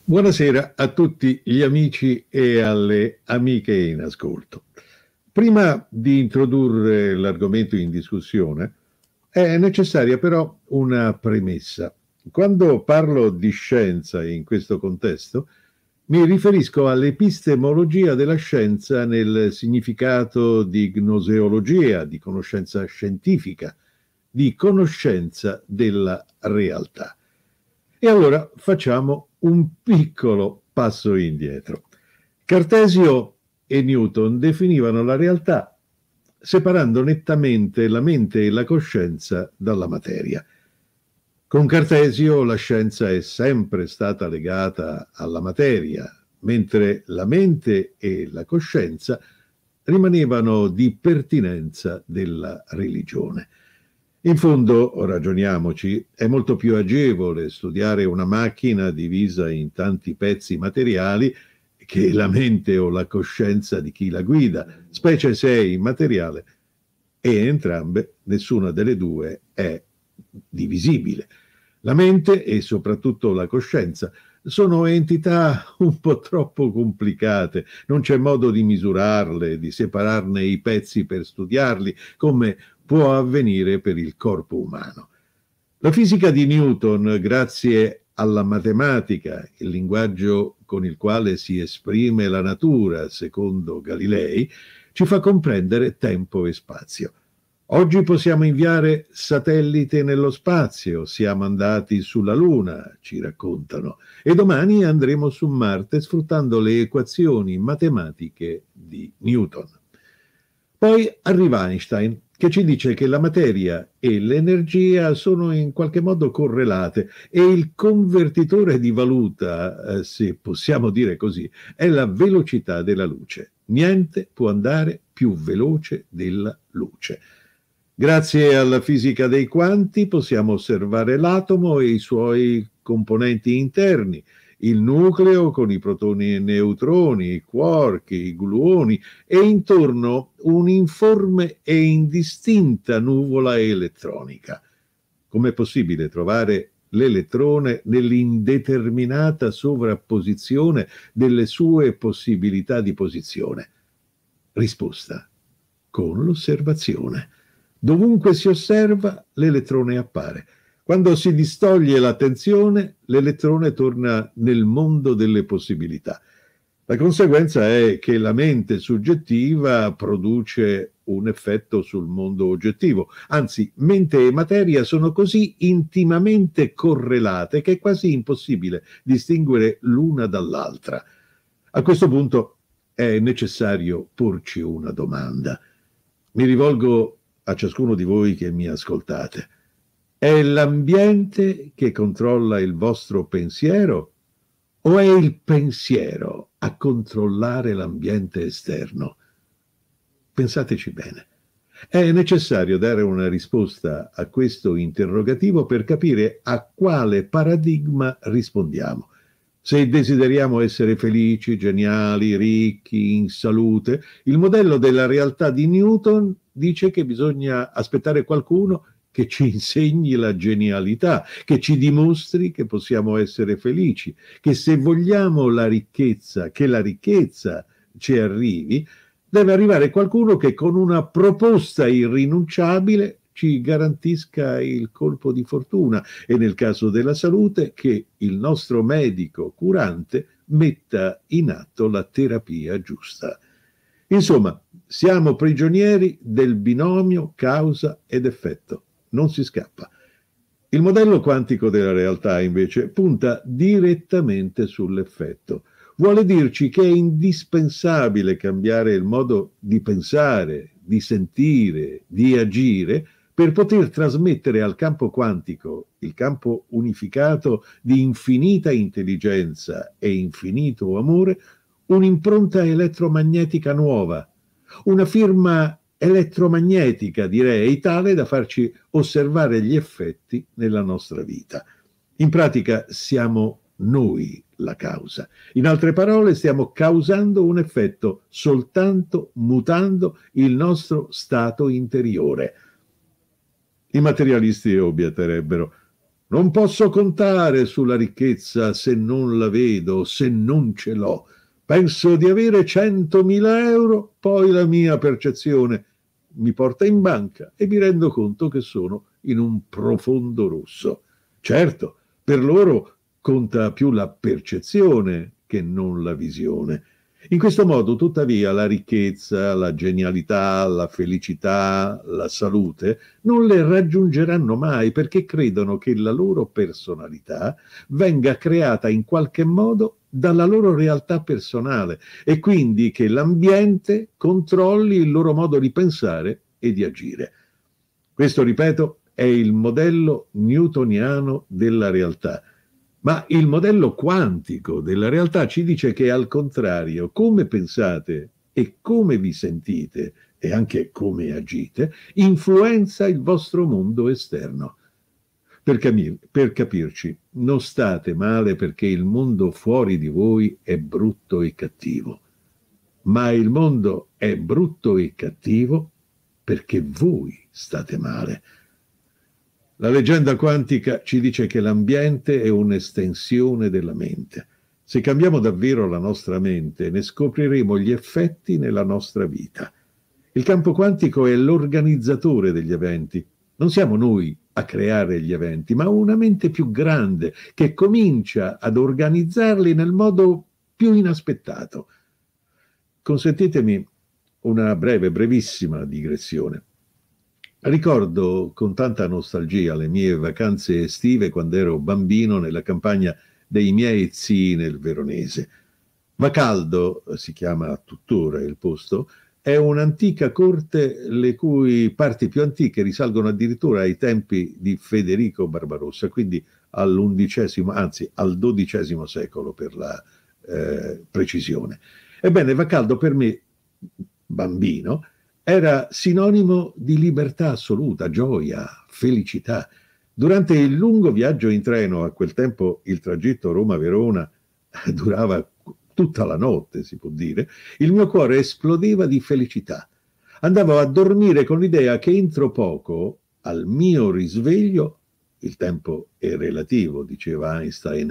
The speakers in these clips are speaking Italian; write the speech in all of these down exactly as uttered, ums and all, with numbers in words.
Buonasera a tutti gli amici e alle amiche in ascolto. Prima di introdurre l'argomento in discussione, è necessaria però una premessa. Quando parlo di scienza in questo contesto, mi riferisco all'epistemologia della scienza nel significato di gnoseologia, di conoscenza scientifica, di conoscenza della realtà. E allora facciamo un piccolo passo indietro. Cartesio e Newton definivano la realtà separando nettamente la mente e la coscienza dalla materia. Con Cartesio la scienza è sempre stata legata alla materia, mentre la mente e la coscienza rimanevano di pertinenza della religione. In fondo, ragioniamoci, è molto più agevole studiare una macchina divisa in tanti pezzi materiali che la mente o la coscienza di chi la guida, specie se è immateriale, e entrambe, nessuna delle due, è divisibile. La mente e soprattutto la coscienza sono entità un po' troppo complicate, non c'è modo di misurarle, di separarne i pezzi per studiarli, come può avvenire per il corpo umano. La fisica di Newton, grazie alla matematica, il linguaggio con il quale si esprime la natura, secondo Galilei, ci fa comprendere tempo e spazio. Oggi possiamo inviare satellite nello spazio, siamo andati sulla Luna, ci raccontano, e domani andremo su Marte sfruttando le equazioni matematiche di Newton. Poi arriva Einstein, che ci dice che la materia e l'energia sono in qualche modo correlate e il convertitore di valuta, eh, se possiamo dire così, è la velocità della luce. Niente può andare più veloce della luce. Grazie alla fisica dei quanti possiamo osservare l'atomo e i suoi componenti interni, il nucleo con i protoni e neutroni, i quark, i gluoni e intorno un'informe e indistinta nuvola elettronica. Com'è possibile trovare l'elettrone nell'indeterminata sovrapposizione delle sue possibilità di posizione? Risposta: con l'osservazione. Dovunque si osserva, l'elettrone appare. Quando si distoglie l'attenzione, l'elettrone torna nel mondo delle possibilità. La conseguenza è che la mente soggettiva produce un effetto sul mondo oggettivo. Anzi, mente e materia sono così intimamente correlate che è quasi impossibile distinguere l'una dall'altra. A questo punto è necessario porci una domanda. Mi rivolgo a ciascuno di voi che mi ascoltate. È l'ambiente che controlla il vostro pensiero o è il pensiero a controllare l'ambiente esterno? Pensateci bene. È necessario dare una risposta a questo interrogativo per capire a quale paradigma rispondiamo. Se desideriamo essere felici, geniali, ricchi, in salute, il modello della realtà di Newton dice che bisogna aspettare qualcuno che ci insegni la genialità, che ci dimostri che possiamo essere felici, che se vogliamo la ricchezza, che la ricchezza ci arrivi, deve arrivare qualcuno che con una proposta irrinunciabile ci garantisca il colpo di fortuna e nel caso della salute che il nostro medico curante metta in atto la terapia giusta. Insomma, siamo prigionieri del binomio causa ed effetto. Non si scappa. Il modello quantico della realtà, invece, punta direttamente sull'effetto. Vuole dirci che è indispensabile cambiare il modo di pensare, di sentire, di agire per poter trasmettere al campo quantico, il campo unificato di infinita intelligenza e infinito amore, un'impronta elettromagnetica nuova, una firma elettromagnetica, direi, tale da farci osservare gli effetti nella nostra vita. In pratica siamo noi la causa. In altre parole, stiamo causando un effetto soltanto mutando il nostro stato interiore. I materialisti obietterebbero: Non posso contare sulla ricchezza se non la vedo, se non ce l'ho. Penso di avere centomila euro, poi la mia percezione mi porta in banca e mi rendo conto che sono in un profondo rosso. Certo, per loro conta più la percezione che non la visione. In questo modo, tuttavia, la ricchezza, la genialità, la felicità, la salute non le raggiungeranno mai perché credono che la loro personalità venga creata in qualche modo dalla loro realtà personale e quindi che l'ambiente controlli il loro modo di pensare e di agire. Questo, ripeto, è il modello newtoniano della realtà. Ma il modello quantico della realtà ci dice che, al contrario, come pensate e come vi sentite e anche come agite, influenza il vostro mondo esterno. Per, capir- per capirci, non state male perché il mondo fuori di voi è brutto e cattivo, ma il mondo è brutto e cattivo perché voi state male. La leggenda quantica ci dice che l'ambiente è un'estensione della mente. Se cambiamo davvero la nostra mente, ne scopriremo gli effetti nella nostra vita. Il campo quantico è l'organizzatore degli eventi. Non siamo noi a creare gli eventi, ma una mente più grande che comincia ad organizzarli nel modo più inaspettato. Consentitemi una breve, brevissima digressione. Ricordo con tanta nostalgia le mie vacanze estive quando ero bambino nella campagna dei miei zii nel Veronese. Vacaldo si chiama tuttora il posto, è un'antica corte le cui parti più antiche risalgono addirittura ai tempi di Federico Barbarossa, quindi all'undicesimo, anzi al dodicesimo secolo per la eh, precisione. Ebbene, Vacaldo per me, bambino, era sinonimo di libertà assoluta, gioia, felicità. Durante il lungo viaggio in treno, a quel tempo il tragitto Roma-Verona durava tutta la notte, si può dire, il mio cuore esplodeva di felicità. Andavo a dormire con l'idea che entro poco, al mio risveglio, il tempo è relativo, diceva Einstein,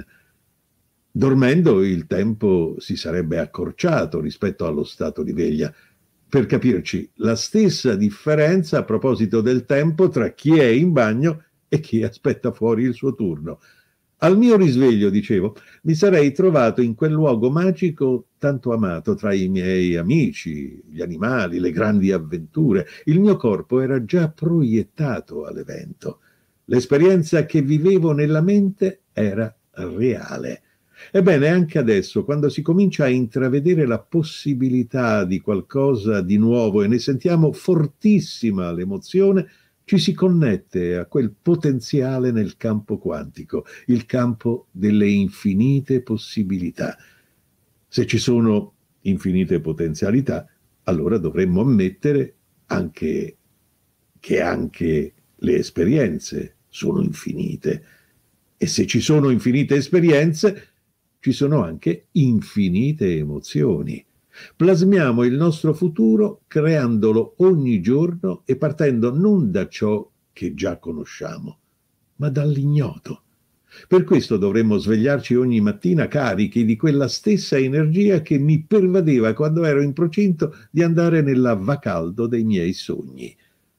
dormendo il tempo si sarebbe accorciato rispetto allo stato di veglia. Per capirci, la stessa differenza a proposito del tempo tra chi è in bagno e chi aspetta fuori il suo turno. Al mio risveglio, dicevo, mi sarei trovato in quel luogo magico tanto amato tra i miei amici, gli animali, le grandi avventure. Il mio corpo era già proiettato all'evento. L'esperienza che vivevo nella mente era reale. Ebbene, anche adesso, quando si comincia a intravedere la possibilità di qualcosa di nuovo e ne sentiamo fortissima l'emozione, ci si connette a quel potenziale nel campo quantico, il campo delle infinite possibilità. Se ci sono infinite potenzialità, allora dovremmo ammettere anche che anche le esperienze sono infinite. E se ci sono infinite esperienze, ci sono anche infinite emozioni. Plasmiamo il nostro futuro creandolo ogni giorno e partendo non da ciò che già conosciamo, ma dall'ignoto. Per questo dovremmo svegliarci ogni mattina carichi di quella stessa energia che mi pervadeva quando ero in procinto di andare nella Vacaldo dei miei sogni.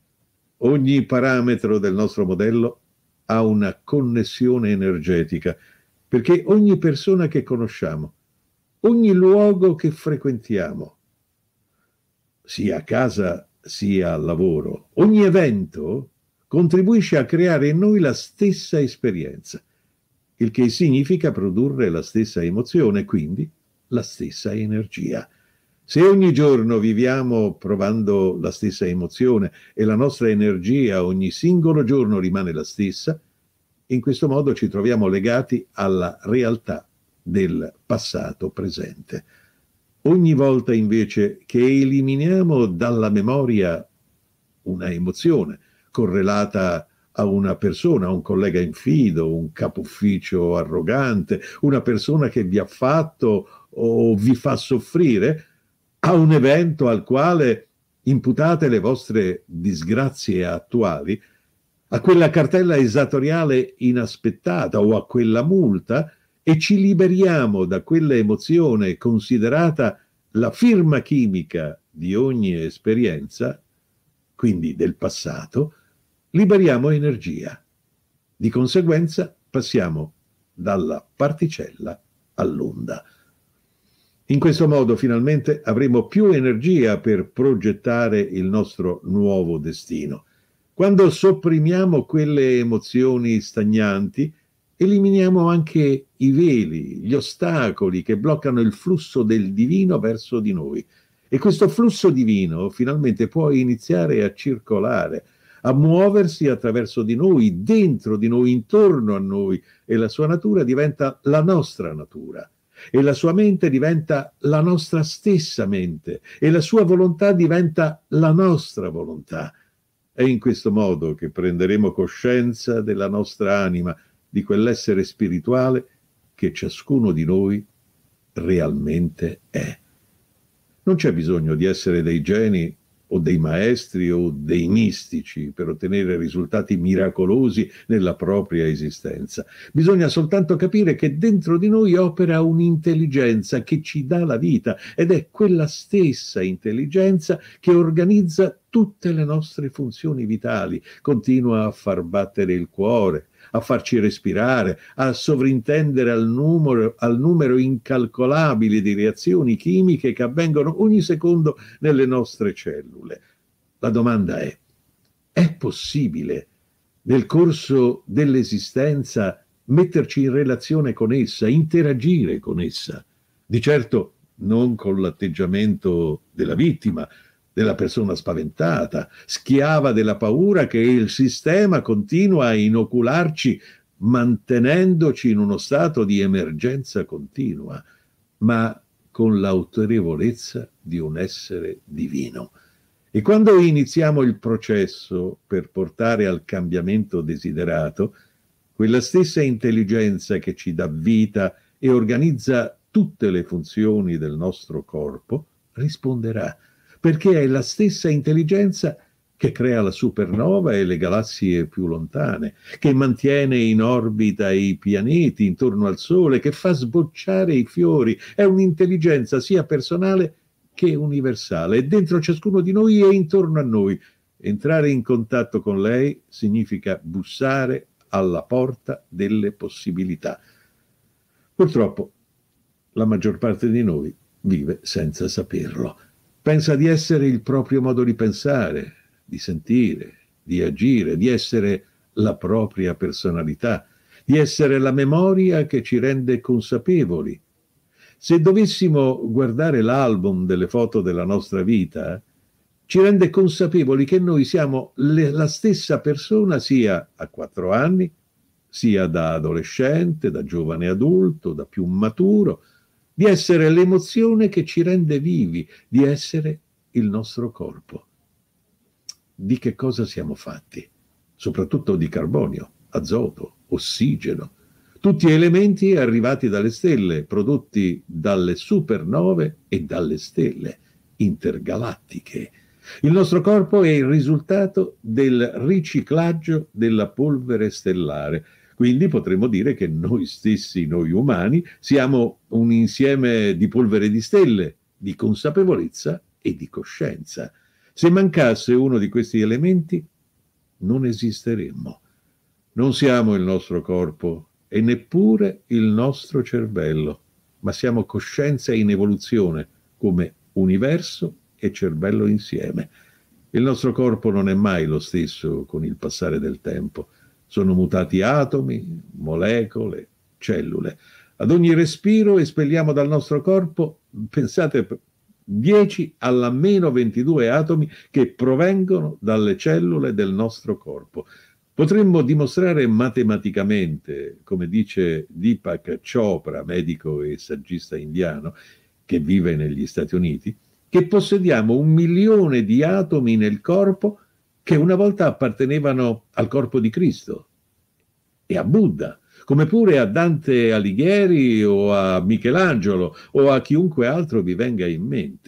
Ogni parametro del nostro modello ha una connessione energetica, perché ogni persona che conosciamo, ogni luogo che frequentiamo, sia a casa sia al lavoro, ogni evento contribuisce a creare in noi la stessa esperienza, il che significa produrre la stessa emozione, quindi la stessa energia. Se ogni giorno viviamo provando la stessa emozione e la nostra energia ogni singolo giorno rimane la stessa, in questo modo ci troviamo legati alla realtà del passato presente. Ogni volta invece che eliminiamo dalla memoria una emozione correlata a una persona, a un collega infido, un capo ufficio arrogante, una persona che vi ha fatto o vi fa soffrire, a un evento al quale imputate le vostre disgrazie attuali, a quella cartella esattoriale inaspettata o a quella multa e ci liberiamo da quella emozione considerata la firma chimica di ogni esperienza, quindi del passato, liberiamo energia. Di conseguenza passiamo dalla particella all'onda. In questo modo finalmente avremo più energia per progettare il nostro nuovo destino. Quando sopprimiamo quelle emozioni stagnanti, eliminiamo anche i veli, gli ostacoli che bloccano il flusso del divino verso di noi. E questo flusso divino finalmente può iniziare a circolare, a muoversi attraverso di noi, dentro di noi, intorno a noi, e la sua natura diventa la nostra natura. E la sua mente diventa la nostra stessa mente e la sua volontà diventa la nostra volontà. È in questo modo che prenderemo coscienza della nostra anima, di quell'essere spirituale che ciascuno di noi realmente è. Non c'è bisogno di essere dei geni o dei maestri o dei mistici per ottenere risultati miracolosi nella propria esistenza. Bisogna soltanto capire che dentro di noi opera un'intelligenza che ci dà la vita ed è quella stessa intelligenza che organizza tutte le nostre funzioni vitali, continua a far battere il cuore, a farci respirare, a sovrintendere al numero, al numero incalcolabile di reazioni chimiche che avvengono ogni secondo nelle nostre cellule. La domanda è: è possibile nel corso dell'esistenza metterci in relazione con essa, interagire con essa? Di certo non con l'atteggiamento della vittima, della persona spaventata, schiava della paura che il sistema continua a inocularci, mantenendoci in uno stato di emergenza continua, ma con l'autorevolezza di un essere divino. E quando iniziamo il processo per portare al cambiamento desiderato, quella stessa intelligenza che ci dà vita e organizza tutte le funzioni del nostro corpo risponderà, perché è la stessa intelligenza che crea la supernova e le galassie più lontane, che mantiene in orbita i pianeti intorno al Sole, che fa sbocciare i fiori. È un'intelligenza sia personale che universale, è dentro ciascuno di noi e intorno a noi. Entrare in contatto con lei significa bussare alla porta delle possibilità. Purtroppo la maggior parte di noi vive senza saperlo. Pensa di essere il proprio modo di pensare, di sentire, di agire, di essere la propria personalità, di essere la memoria che ci rende consapevoli. Se dovessimo guardare l'album delle foto della nostra vita, ci rende consapevoli che noi siamo le, la stessa persona sia a quattro anni, sia da adolescente, da giovane adulto, da più maturo, di essere l'emozione che ci rende vivi, di essere il nostro corpo. Di che cosa siamo fatti? Soprattutto di carbonio, azoto, ossigeno, tutti elementi arrivati dalle stelle, prodotti dalle supernove e dalle stelle intergalattiche. Il nostro corpo è il risultato del riciclaggio della polvere stellare. Quindi potremmo dire che noi stessi, noi umani, siamo un insieme di polvere di stelle, di consapevolezza e di coscienza. Se mancasse uno di questi elementi, non esisteremmo. Non siamo il nostro corpo e neppure il nostro cervello, ma siamo coscienza in evoluzione, come universo e cervello insieme. Il nostro corpo non è mai lo stesso con il passare del tempo. Sono mutati atomi, molecole, cellule. Ad ogni respiro espelliamo dal nostro corpo, pensate, dieci alla meno ventidue atomi che provengono dalle cellule del nostro corpo. Potremmo dimostrare matematicamente, come dice Deepak Chopra, medico e saggista indiano, che vive negli Stati Uniti, che possediamo un milione di atomi nel corpo che una volta appartenevano al corpo di Cristo e a Buddha, come pure a Dante Alighieri o a Michelangelo o a chiunque altro vi venga in mente.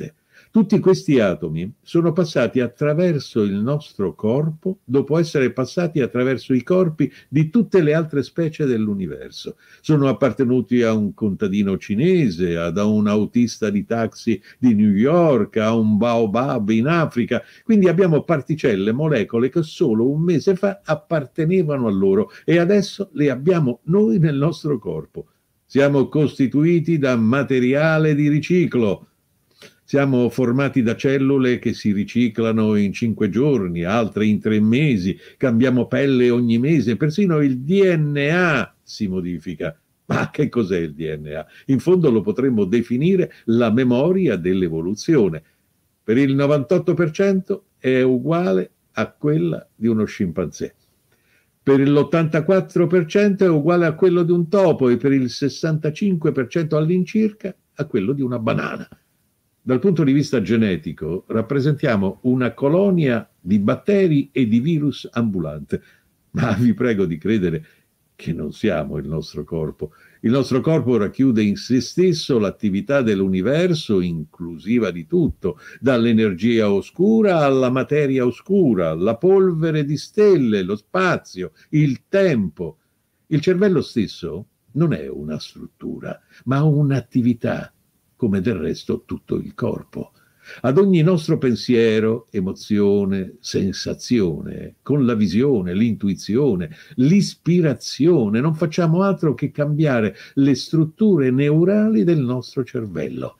Tutti questi atomi sono passati attraverso il nostro corpo dopo essere passati attraverso i corpi di tutte le altre specie dell'universo. Sono appartenuti a un contadino cinese, ad un autista di taxi di New York, a un baobab in Africa. Quindi abbiamo particelle, molecole che solo un mese fa appartenevano a loro e adesso le abbiamo noi nel nostro corpo. Siamo costituiti da materiale di riciclo. Siamo formati da cellule che si riciclano in cinque giorni, altre in tre mesi, cambiamo pelle ogni mese, persino il D N A si modifica. Ma che cos'è il D N A? In fondo lo potremmo definire la memoria dell'evoluzione. Per il novantotto per cento è uguale a quella di uno scimpanzé. Per l'ottantaquattro per cento è uguale a quello di un topo e per il sessantacinque per cento all'incirca a quello di una banana. Dal punto di vista genetico rappresentiamo una colonia di batteri e di virus ambulante, ma vi prego di credere che non siamo il nostro corpo. Il nostro corpo racchiude in se stesso l'attività dell'universo, inclusiva di tutto, dall'energia oscura alla materia oscura, la polvere di stelle, lo spazio, il tempo. Il cervello stesso non è una struttura, ma un'attività, come del resto tutto il corpo. Ad ogni nostro pensiero, emozione, sensazione, con la visione, l'intuizione, l'ispirazione, non facciamo altro che cambiare le strutture neurali del nostro cervello.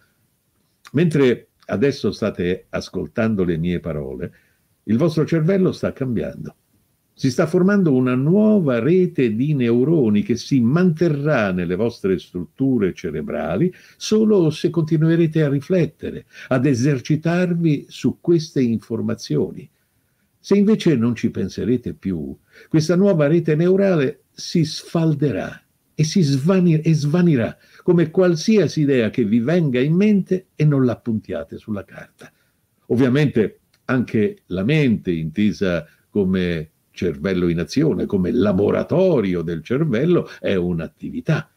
Mentre adesso state ascoltando le mie parole, il vostro cervello sta cambiando. Si sta formando una nuova rete di neuroni che si manterrà nelle vostre strutture cerebrali solo se continuerete a riflettere, ad esercitarvi su queste informazioni. Se invece non ci penserete più, questa nuova rete neurale si sfalderà e si svani- e svanirà come qualsiasi idea che vi venga in mente e non la puntiate sulla carta. Ovviamente anche la mente, intesa come cervello in azione, come laboratorio del cervello, è un'attività.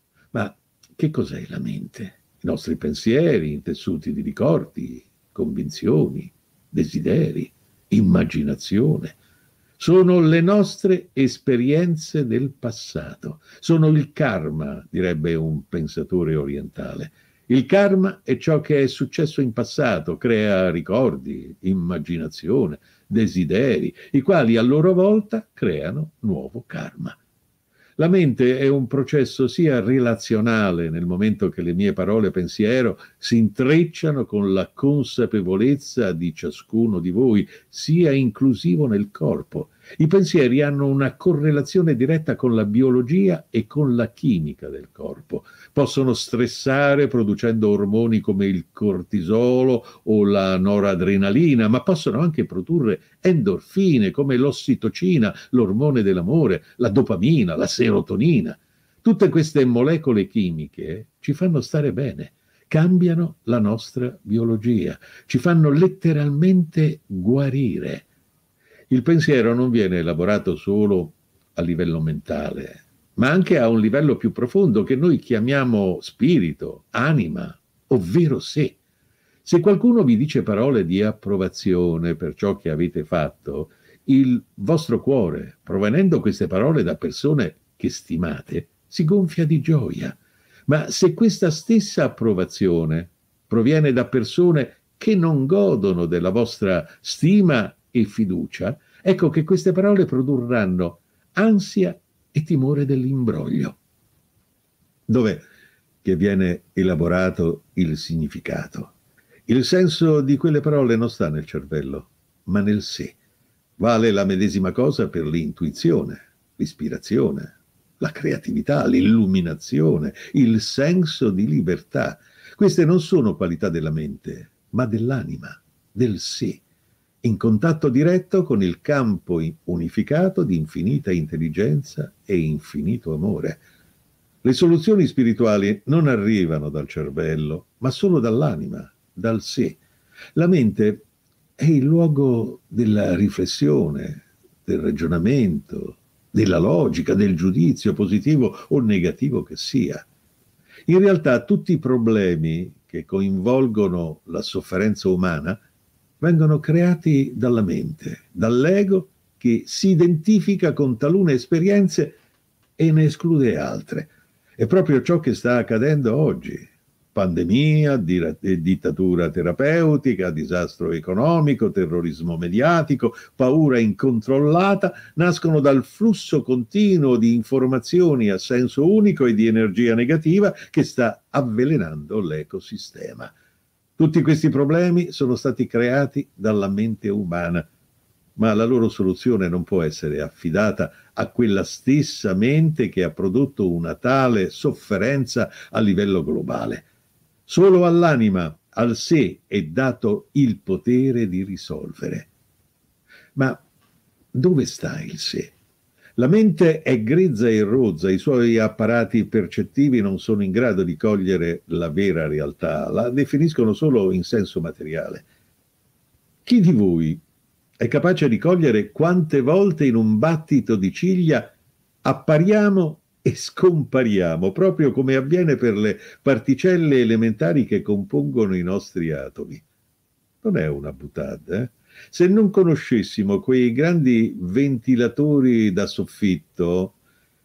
Ma che cos'è la mente? I nostri pensieri, intessuti di ricordi, convinzioni, desideri, immaginazione. Sono le nostre esperienze del passato. Sono il karma, direbbe un pensatore orientale. Il karma è ciò che è successo in passato, crea ricordi, immaginazione, desideri, i quali a loro volta creano nuovo karma. La mente è un processo sia relazionale, nel momento che le mie parole pensiero si intrecciano con la consapevolezza di ciascuno di voi, sia inclusivo nel corpo. I pensieri hanno una correlazione diretta con la biologia e con la chimica del corpo. Possono stressare producendo ormoni come il cortisolo o la noradrenalina, ma possono anche produrre endorfine come l'ossitocina, l'ormone dell'amore, la dopamina, la serotonina. Tutte queste molecole chimiche ci fanno stare bene, cambiano la nostra biologia, ci fanno letteralmente guarire. Il pensiero non viene elaborato solo a livello mentale, ma anche a un livello più profondo che noi chiamiamo spirito, anima, ovvero sé. Se qualcuno vi dice parole di approvazione per ciò che avete fatto, il vostro cuore, provenendo queste parole da persone che stimate, si gonfia di gioia. Ma se questa stessa approvazione proviene da persone che non godono della vostra stima e fiducia, ecco che queste parole produrranno ansia e timore dell'imbroglio. Dov'è che viene elaborato il significato? Il senso di quelle parole non sta nel cervello, ma nel sé. Vale la medesima cosa per l'intuizione, l'ispirazione, la creatività, l'illuminazione, il senso di libertà. Queste non sono qualità della mente, ma dell'anima, del sé, in contatto diretto con il campo unificato di infinita intelligenza e infinito amore. Le soluzioni spirituali non arrivano dal cervello, ma solo dall'anima, dal sé. La mente è il luogo della riflessione, del ragionamento, della logica, del giudizio positivo o negativo che sia. In realtà tutti i problemi che coinvolgono la sofferenza umana vengono creati dalla mente, dall'ego che si identifica con talune esperienze e ne esclude altre. È proprio ciò che sta accadendo oggi. Pandemia, dittatura terapeutica, disastro economico, terrorismo mediatico, paura incontrollata, nascono dal flusso continuo di informazioni a senso unico e di energia negativa che sta avvelenando l'ecosistema. Tutti questi problemi sono stati creati dalla mente umana, ma la loro soluzione non può essere affidata a quella stessa mente che ha prodotto una tale sofferenza a livello globale. Solo all'anima, al sé, è dato il potere di risolvere. Ma dove sta il sé? La mente è grezza e rozza, i suoi apparati percettivi non sono in grado di cogliere la vera realtà, la definiscono solo in senso materiale. Chi di voi è capace di cogliere quante volte in un battito di ciglia appariamo e scompariamo, proprio come avviene per le particelle elementari che compongono i nostri atomi? Non è una boutade, eh? Se non conoscessimo quei grandi ventilatori da soffitto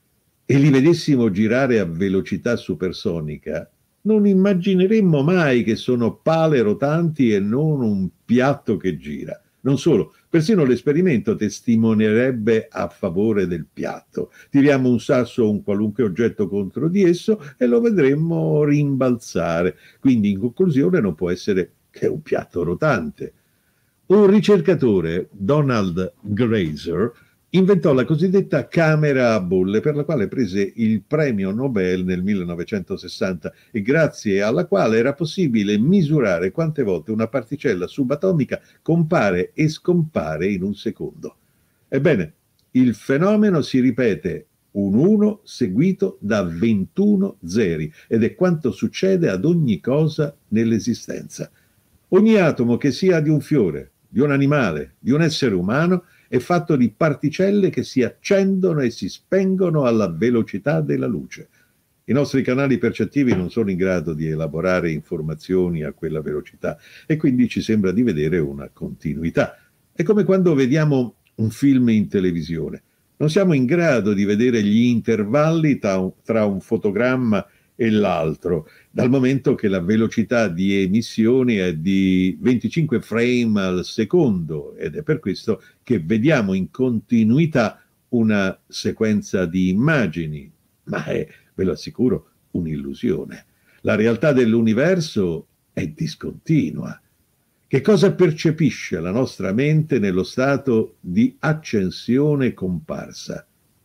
e li vedessimo girare a velocità supersonica, non immagineremmo mai che sono pale rotanti e non un piatto che gira. Non solo, persino l'esperimento testimonierebbe a favore del piatto. Tiriamo un sasso o un qualunque oggetto contro di esso e lo vedremmo rimbalzare. Quindi, in conclusione, non può essere che un piatto rotante. Un ricercatore, Donald Glaser, inventò la cosiddetta camera a bolle, per la quale prese il premio Nobel nel millenovecentosessanta e grazie alla quale era possibile misurare quante volte una particella subatomica compare e scompare in un secondo. Ebbene, il fenomeno si ripete un uno seguito da ventuno zeri ed è quanto succede ad ogni cosa nell'esistenza. Ogni atomo, che sia di un fiore, di un animale, di un essere umano, è fatto di particelle che si accendono e si spengono alla velocità della luce. I nostri canali percettivi non sono in grado di elaborare informazioni a quella velocità e quindi ci sembra di vedere una continuità. È come quando vediamo un film in televisione. Non siamo in grado di vedere gli intervalli tra un, tra un fotogramma e l'altro, dal momento che la velocità di emissione è di venticinque frame al secondo, ed è per questo che vediamo in continuità una sequenza di immagini, ma è, ve lo assicuro, un'illusione. La realtà dell'universo è discontinua. Che cosa percepisce la nostra mente nello stato di accensione comparsa?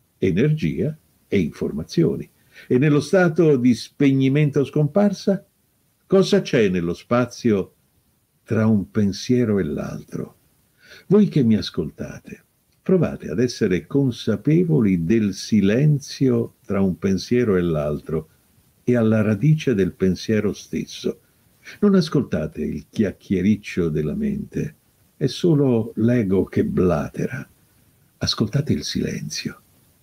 Energia e informazioni. E nello stato di spegnimento scomparsa? Cosa c'è nello spazio tra un pensiero e l'altro? Voi che mi ascoltate, provate ad essere consapevoli del silenzio tra un pensiero e l'altro e alla radice del pensiero stesso. Non ascoltate il chiacchiericcio della mente, è solo l'ego che blatera. Ascoltate il silenzio.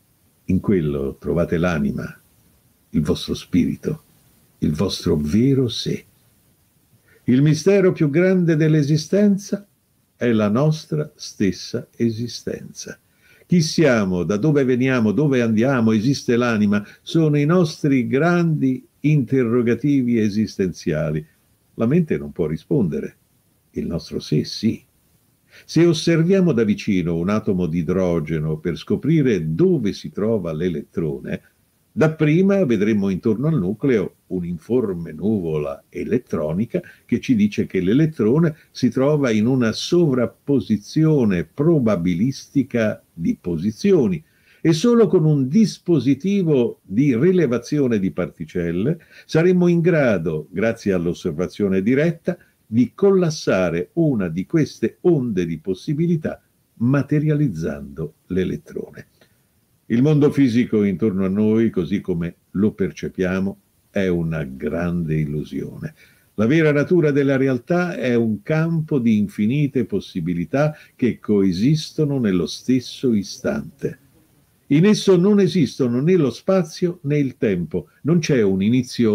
In quello trovate l'anima, il vostro spirito, il vostro vero sé. Il mistero più grande dell'esistenza è la nostra stessa esistenza. Chi siamo, da dove veniamo, dove andiamo, esiste l'anima, sono i nostri grandi interrogativi esistenziali. La mente non può rispondere, il nostro sé sì. Se osserviamo da vicino un atomo di idrogeno per scoprire dove si trova l'elettrone, dapprima vedremmo intorno al nucleo un'informe nuvola elettronica che ci dice che l'elettrone si trova in una sovrapposizione probabilistica di posizioni e solo con un dispositivo di rilevazione di particelle saremmo in grado, grazie all'osservazione diretta, di collassare una di queste onde di possibilità materializzando l'elettrone. Il mondo fisico intorno a noi, così come lo percepiamo, è una grande illusione. La vera natura della realtà è un campo di infinite possibilità che coesistono nello stesso istante. In esso non esistono né lo spazio né il tempo, non c'è un inizio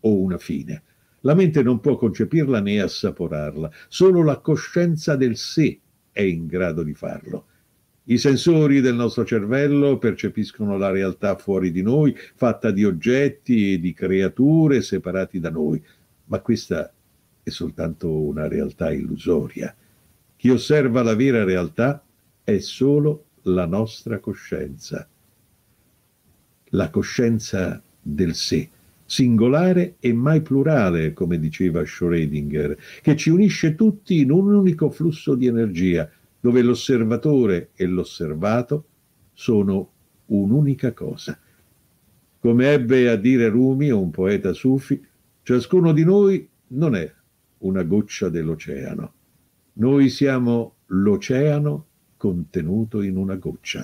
o una fine. La mente non può concepirla né assaporarla, solo la coscienza del sé è in grado di farlo. I sensori del nostro cervello percepiscono la realtà fuori di noi, fatta di oggetti e di creature separati da noi, ma questa è soltanto una realtà illusoria. Chi osserva la vera realtà è solo la nostra coscienza, la coscienza del sé, singolare e mai plurale, come diceva Schrödinger, che ci unisce tutti in un unico flusso di energia, dove l'osservatore e l'osservato sono un'unica cosa. Come ebbe a dire Rumi, un poeta sufi, ciascuno di noi non è una goccia dell'oceano. Noi siamo l'oceano contenuto in una goccia.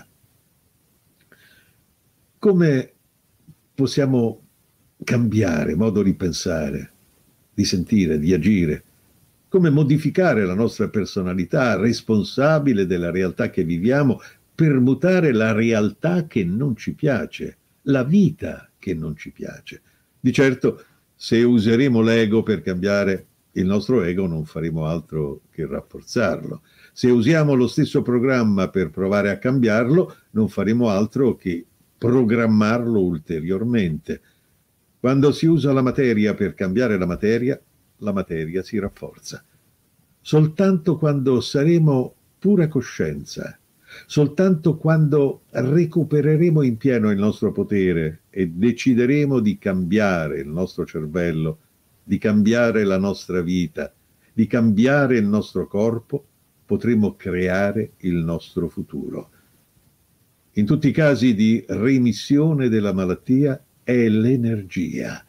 Come possiamo cambiare modo di pensare, di sentire, di agire? Come modificare la nostra personalità responsabile della realtà che viviamo per mutare la realtà che non ci piace, la vita che non ci piace? Di certo, se useremo l'ego per cambiare il nostro ego, non faremo altro che rafforzarlo. Se usiamo lo stesso programma per provare a cambiarlo, non faremo altro che programmarlo ulteriormente. Quando si usa la materia per cambiare la materia, la materia si rafforza. Soltanto quando saremo pura coscienza, soltanto quando recupereremo in pieno il nostro potere e decideremo di cambiare il nostro cervello, di cambiare la nostra vita, di cambiare il nostro corpo, potremo creare il nostro futuro. In tutti i casi di remissione della malattia è l'energia.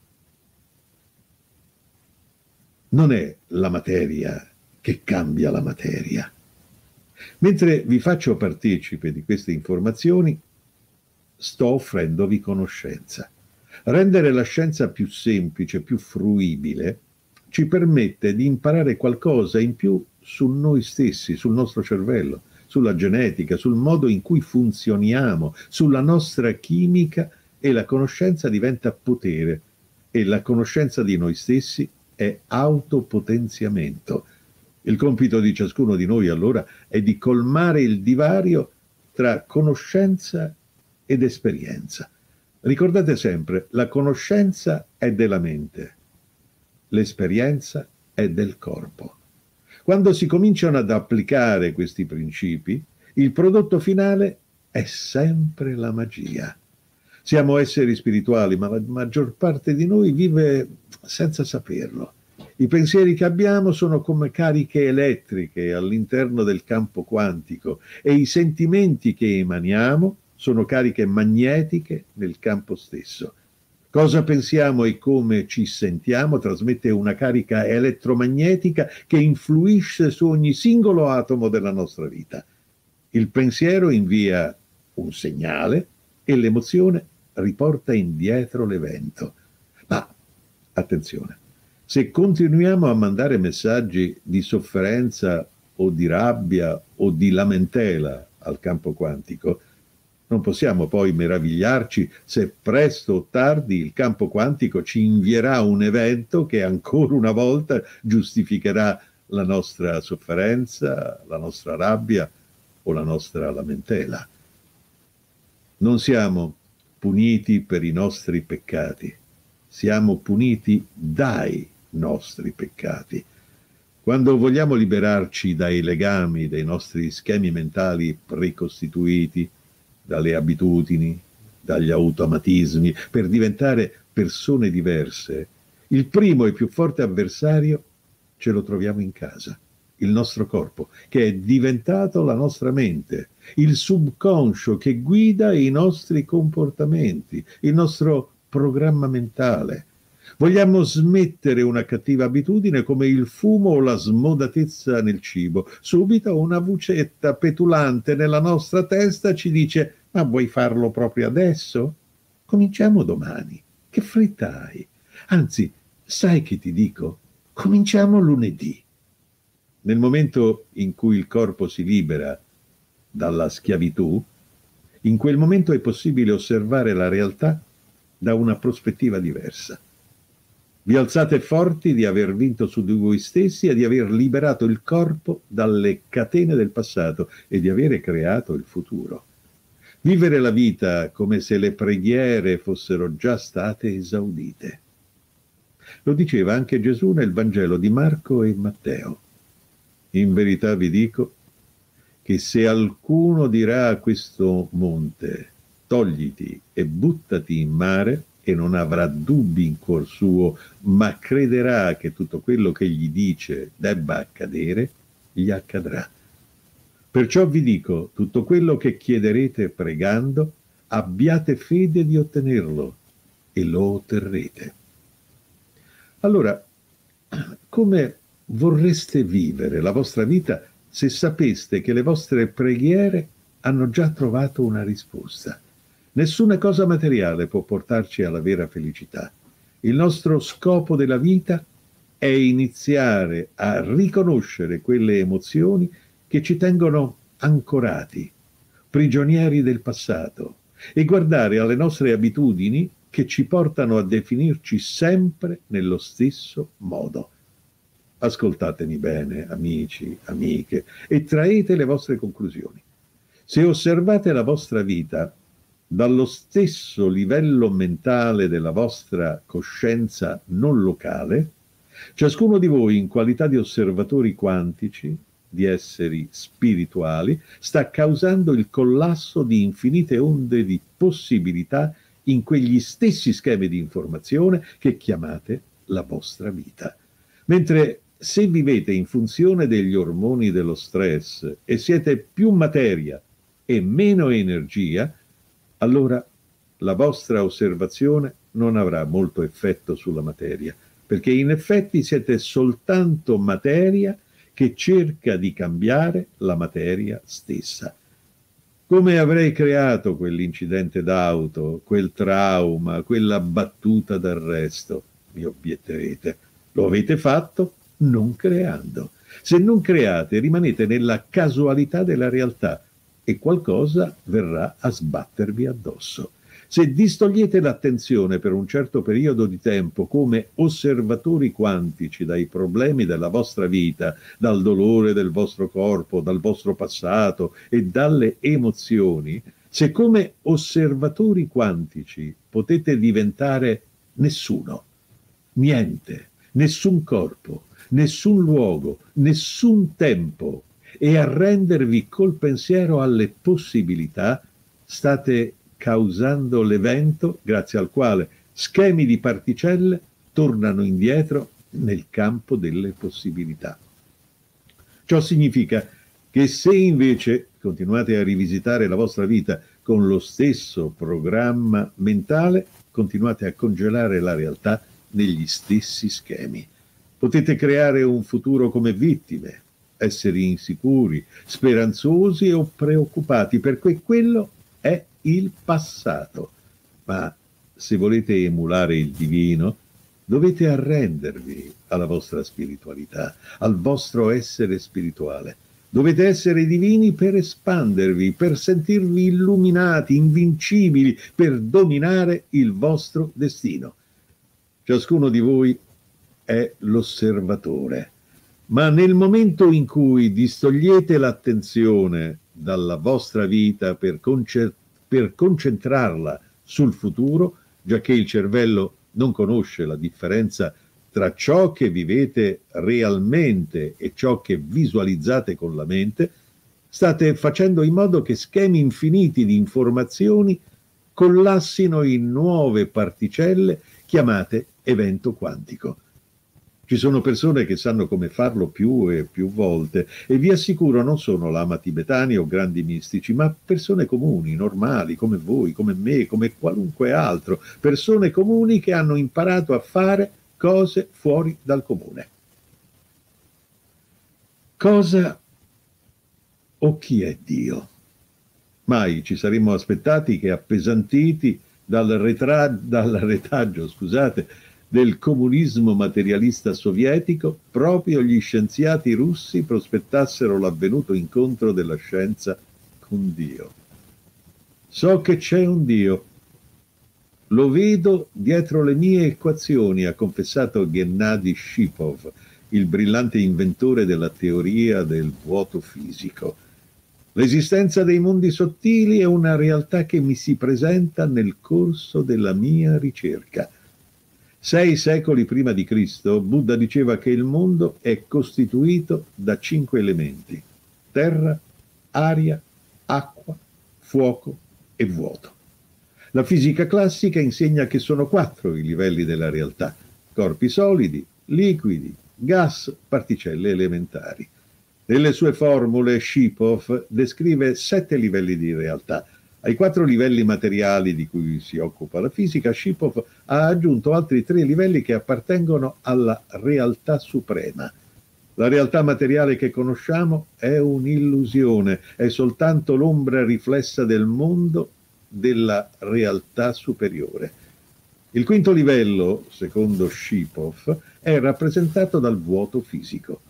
Non è la materia che cambia la materia. Mentre vi faccio partecipe di queste informazioni, sto offrendovi conoscenza. Rendere la scienza più semplice, più fruibile, ci permette di imparare qualcosa in più su noi stessi, sul nostro cervello, sulla genetica, sul modo in cui funzioniamo, sulla nostra chimica, e la conoscenza diventa potere e la conoscenza di noi stessi è autopotenziamento. Il compito di ciascuno di noi allora è di colmare il divario tra conoscenza ed esperienza. Ricordate sempre, la conoscenza è della mente, l'esperienza è del corpo. Quando si cominciano ad applicare questi principi, il prodotto finale è sempre la magia. Siamo esseri spirituali, ma la maggior parte di noi vive senza saperlo. I pensieri che abbiamo sono come cariche elettriche all'interno del campo quantico e i sentimenti che emaniamo sono cariche magnetiche nel campo stesso. Cosa pensiamo e come ci sentiamo trasmette una carica elettromagnetica che influisce su ogni singolo atomo della nostra vita. Il pensiero invia un segnale e l'emozione riporta indietro l'evento. Ma attenzione, se continuiamo a mandare messaggi di sofferenza o di rabbia o di lamentela al campo quantico, non possiamo poi meravigliarci se presto o tardi il campo quantico ci invierà un evento che ancora una volta giustificherà la nostra sofferenza, la nostra rabbia o la nostra lamentela. Non siamo puniti per i nostri peccati, siamo puniti dai nostri peccati. Quando vogliamo liberarci dai legami dei nostri schemi mentali precostituiti, dalle abitudini, dagli automatismi, per diventare persone diverse, il primo e più forte avversario ce lo troviamo in casa, il nostro corpo, che è diventato la nostra mente, il subconscio che guida i nostri comportamenti, il nostro programma mentale. Vogliamo smettere una cattiva abitudine come il fumo o la smodatezza nel cibo. Subito una vocetta petulante nella nostra testa ci dice: ma vuoi farlo proprio adesso? Cominciamo domani. Che fretta hai? Anzi, sai che ti dico? Cominciamo lunedì. Nel momento in cui il corpo si libera dalla schiavitù, in quel momento è possibile osservare la realtà da una prospettiva diversa. Vi alzate forti di aver vinto su di voi stessi e di aver liberato il corpo dalle catene del passato e di avere creato il futuro. Vivere la vita come se le preghiere fossero già state esaudite. Lo diceva anche Gesù nel Vangelo di Marco e Matteo. In verità vi dico che se qualcuno dirà a questo monte, togliti e buttati in mare, e non avrà dubbi in cuor suo, ma crederà che tutto quello che gli dice debba accadere, gli accadrà. Perciò vi dico, tutto quello che chiederete pregando, abbiate fede di ottenerlo e lo otterrete. Allora, come vorreste vivere la vostra vita se sapeste che le vostre preghiere hanno già trovato una risposta? Nessuna cosa materiale può portarci alla vera felicità. Il nostro scopo della vita è iniziare a riconoscere quelle emozioni che ci tengono ancorati, prigionieri del passato, e guardare alle nostre abitudini che ci portano a definirci sempre nello stesso modo. Ascoltatemi bene, amici, amiche, e traete le vostre conclusioni. Se osservate la vostra vita dallo stesso livello mentale della vostra coscienza non locale, ciascuno di voi, in qualità di osservatori quantici, di esseri spirituali, sta causando il collasso di infinite onde di possibilità in quegli stessi schemi di informazione che chiamate la vostra vita. Mentre se vivete in funzione degli ormoni dello stress e siete più materia e meno energia, allora la vostra osservazione non avrà molto effetto sulla materia, perché in effetti siete soltanto materia che cerca di cambiare la materia stessa. Come avrei creato quell'incidente d'auto, quel trauma, quella battuta d'arresto? Mi obietterete. Lo avete fatto non creando. Se non create, rimanete nella casualità della realtà e qualcosa verrà a sbattervi addosso. Se distogliete l'attenzione per un certo periodo di tempo come osservatori quantici dai problemi della vostra vita, dal dolore del vostro corpo, dal vostro passato e dalle emozioni, se come osservatori quantici potete diventare nessuno, niente, nessun corpo, nessun luogo, nessun tempo, e arrendervi col pensiero alle possibilità, state causando l'evento grazie al quale schemi di particelle tornano indietro nel campo delle possibilità. Ciò significa che se invece continuate a rivisitare la vostra vita con lo stesso programma mentale, continuate a congelare la realtà negli stessi schemi. Potete creare un futuro come vittime, esseri insicuri, speranzosi o preoccupati, perché quello è il passato. Ma se volete emulare il divino, dovete arrendervi alla vostra spiritualità, al vostro essere spirituale. Dovete essere divini per espandervi, per sentirvi illuminati, invincibili, per dominare il vostro destino. Ciascuno di voi è l'osservatore, ma nel momento in cui distogliete l'attenzione dalla vostra vita per, concer- per concentrarla sul futuro, giacché il cervello non conosce la differenza tra ciò che vivete realmente e ciò che visualizzate con la mente, state facendo in modo che schemi infiniti di informazioni collassino in nuove particelle chiamate evento quantico. Ci sono persone che sanno come farlo più e più volte e vi assicuro non sono lama tibetani o grandi mistici, ma persone comuni, normali, come voi, come me, come qualunque altro, persone comuni che hanno imparato a fare cose fuori dal comune. Cosa o chi è Dio? Mai ci saremmo aspettati che, appesantiti dal, retra- dal retaggio, scusate, del comunismo materialista sovietico, proprio gli scienziati russi prospettassero l'avvenuto incontro della scienza con Dio. So che c'è un Dio, lo vedo dietro le mie equazioni, ha confessato Gennady Shipov, il brillante inventore della teoria del vuoto fisico. L'esistenza dei mondi sottili è una realtà che mi si presenta nel corso della mia ricerca. Sei secoli prima di Cristo, Buddha diceva che il mondo è costituito da cinque elementi: terra, aria, acqua, fuoco e vuoto. La fisica classica insegna che sono quattro i livelli della realtà: corpi solidi, liquidi, gas, particelle elementari. Nelle sue formule Shipov descrive sette livelli di realtà. Ai quattro livelli materiali di cui si occupa la fisica, Shipov ha aggiunto altri tre livelli che appartengono alla realtà suprema. La realtà materiale che conosciamo è un'illusione, è soltanto l'ombra riflessa del mondo della realtà superiore. Il quinto livello, secondo Shipov, è rappresentato dal vuoto fisico.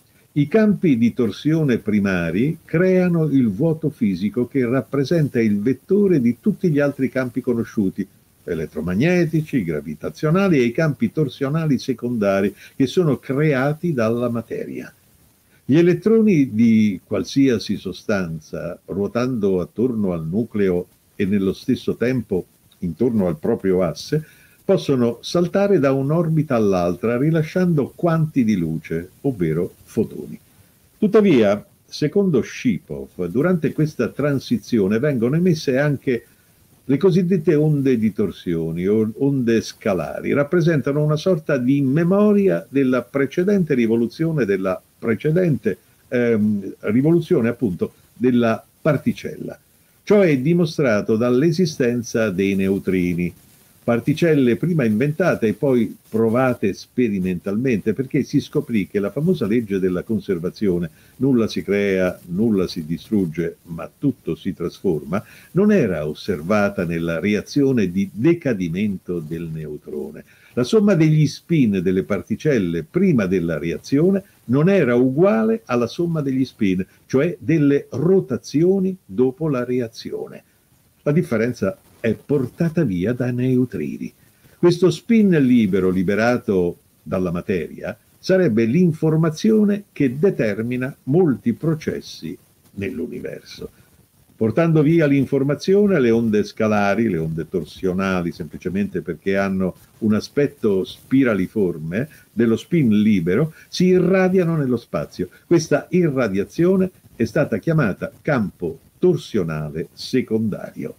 I campi di torsione primari creano il vuoto fisico che rappresenta il vettore di tutti gli altri campi conosciuti, elettromagnetici, gravitazionali e i campi torsionali secondari che sono creati dalla materia. Gli elettroni di qualsiasi sostanza, ruotando attorno al nucleo e nello stesso tempo intorno al proprio asse, possono saltare da un'orbita all'altra rilasciando quanti di luce, ovvero fotoni. Tuttavia, secondo Shipov, durante questa transizione vengono emesse anche le cosiddette onde di torsioni o onde scalari. Rappresentano una sorta di memoria della precedente rivoluzione, della precedente ehm, rivoluzione appunto della particella. Ciò è dimostrato dall'esistenza dei neutrini, particelle prima inventate e poi provate sperimentalmente, perché si scoprì che la famosa legge della conservazione, nulla si crea, nulla si distrugge, ma tutto si trasforma, non era osservata nella reazione di decadimento del neutrone. La somma degli spin delle particelle prima della reazione non era uguale alla somma degli spin, cioè delle rotazioni dopo la reazione. La differenza è portata via da neutrini. Questo spin libero liberato dalla materia sarebbe l'informazione che determina molti processi nell'universo. Portando via l'informazione, le onde scalari, le onde torsionali, semplicemente perché hanno un aspetto spiraliforme dello spin libero, si irradiano nello spazio. Questa irradiazione è stata chiamata campo torsionale secondario.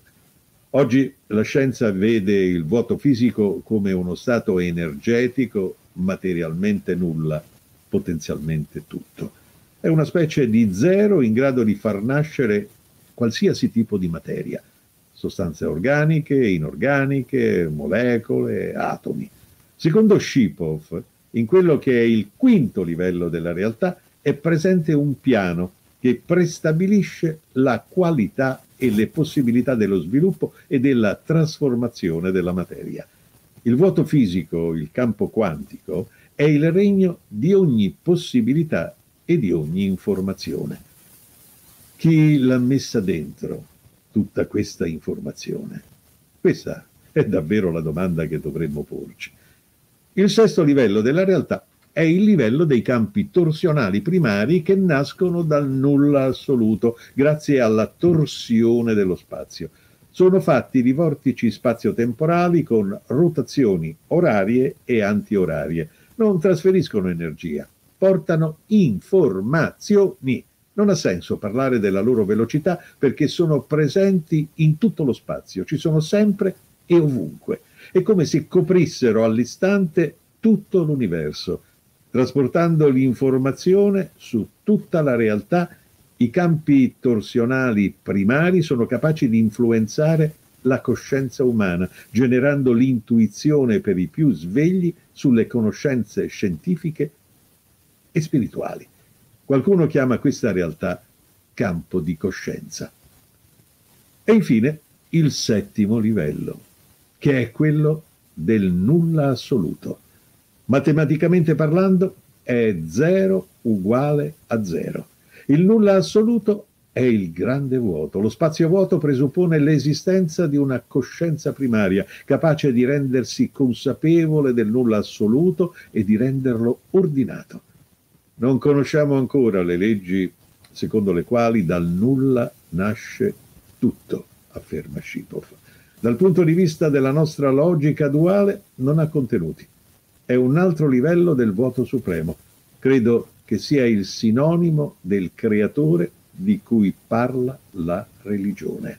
Oggi la scienza vede il vuoto fisico come uno stato energetico, materialmente nulla, potenzialmente tutto. È una specie di zero in grado di far nascere qualsiasi tipo di materia, sostanze organiche, inorganiche, molecole, atomi. Secondo Shipov, in quello che è il quinto livello della realtà, è presente un piano che prestabilisce la qualità e le possibilità dello sviluppo e della trasformazione della materia. Il vuoto fisico, il campo quantico, è il regno di ogni possibilità e di ogni informazione. Chi l'ha messa dentro tutta questa informazione? Questa è davvero la domanda che dovremmo porci. Il sesto livello della realtà è il livello dei campi torsionali primari che nascono dal nulla assoluto, grazie alla torsione dello spazio. Sono fatti di vortici spazio-temporali con rotazioni orarie e antiorarie. Non trasferiscono energia, portano informazioni. Non ha senso parlare della loro velocità perché sono presenti in tutto lo spazio, ci sono sempre e ovunque. È come se coprissero all'istante tutto l'universo. Trasportando l'informazione su tutta la realtà, i campi torsionali primari sono capaci di influenzare la coscienza umana, generando l'intuizione per i più svegli sulle conoscenze scientifiche e spirituali. Qualcuno chiama questa realtà campo di coscienza. E infine il settimo livello, che è quello del nulla assoluto. Matematicamente parlando, è zero uguale a zero. Il nulla assoluto è il grande vuoto. Lo spazio vuoto presuppone l'esistenza di una coscienza primaria, capace di rendersi consapevole del nulla assoluto e di renderlo ordinato. Non conosciamo ancora le leggi secondo le quali dal nulla nasce tutto, afferma Shipov. Dal punto di vista della nostra logica duale non ha contenuti. È un altro livello del vuoto supremo. Credo che sia il sinonimo del creatore di cui parla la religione.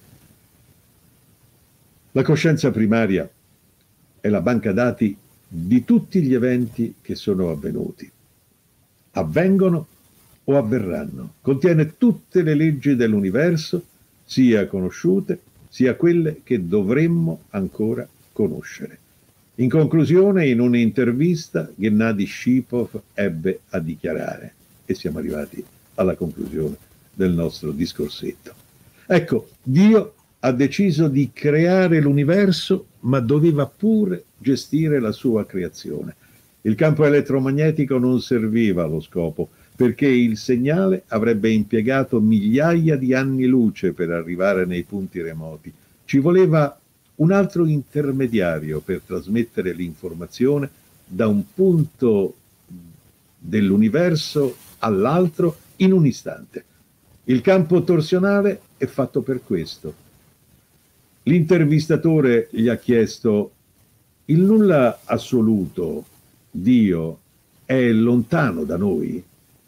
La coscienza primaria è la banca dati di tutti gli eventi che sono avvenuti, avvengono o avverranno. Contiene tutte le leggi dell'universo, sia conosciute, sia quelle che dovremmo ancora conoscere. In conclusione, in un'intervista, Gennady Shipov ebbe a dichiarare, e siamo arrivati alla conclusione del nostro discorsetto. Ecco, Dio ha deciso di creare l'universo, ma doveva pure gestire la sua creazione. Il campo elettromagnetico non serviva allo scopo, perché il segnale avrebbe impiegato migliaia di anni luce per arrivare nei punti remoti. Ci voleva un altro intermediario per trasmettere l'informazione da un punto dell'universo all'altro in un istante. Il campo torsionale è fatto per questo. L'intervistatore gli ha chiesto: il nulla assoluto, Dio, è lontano da noi?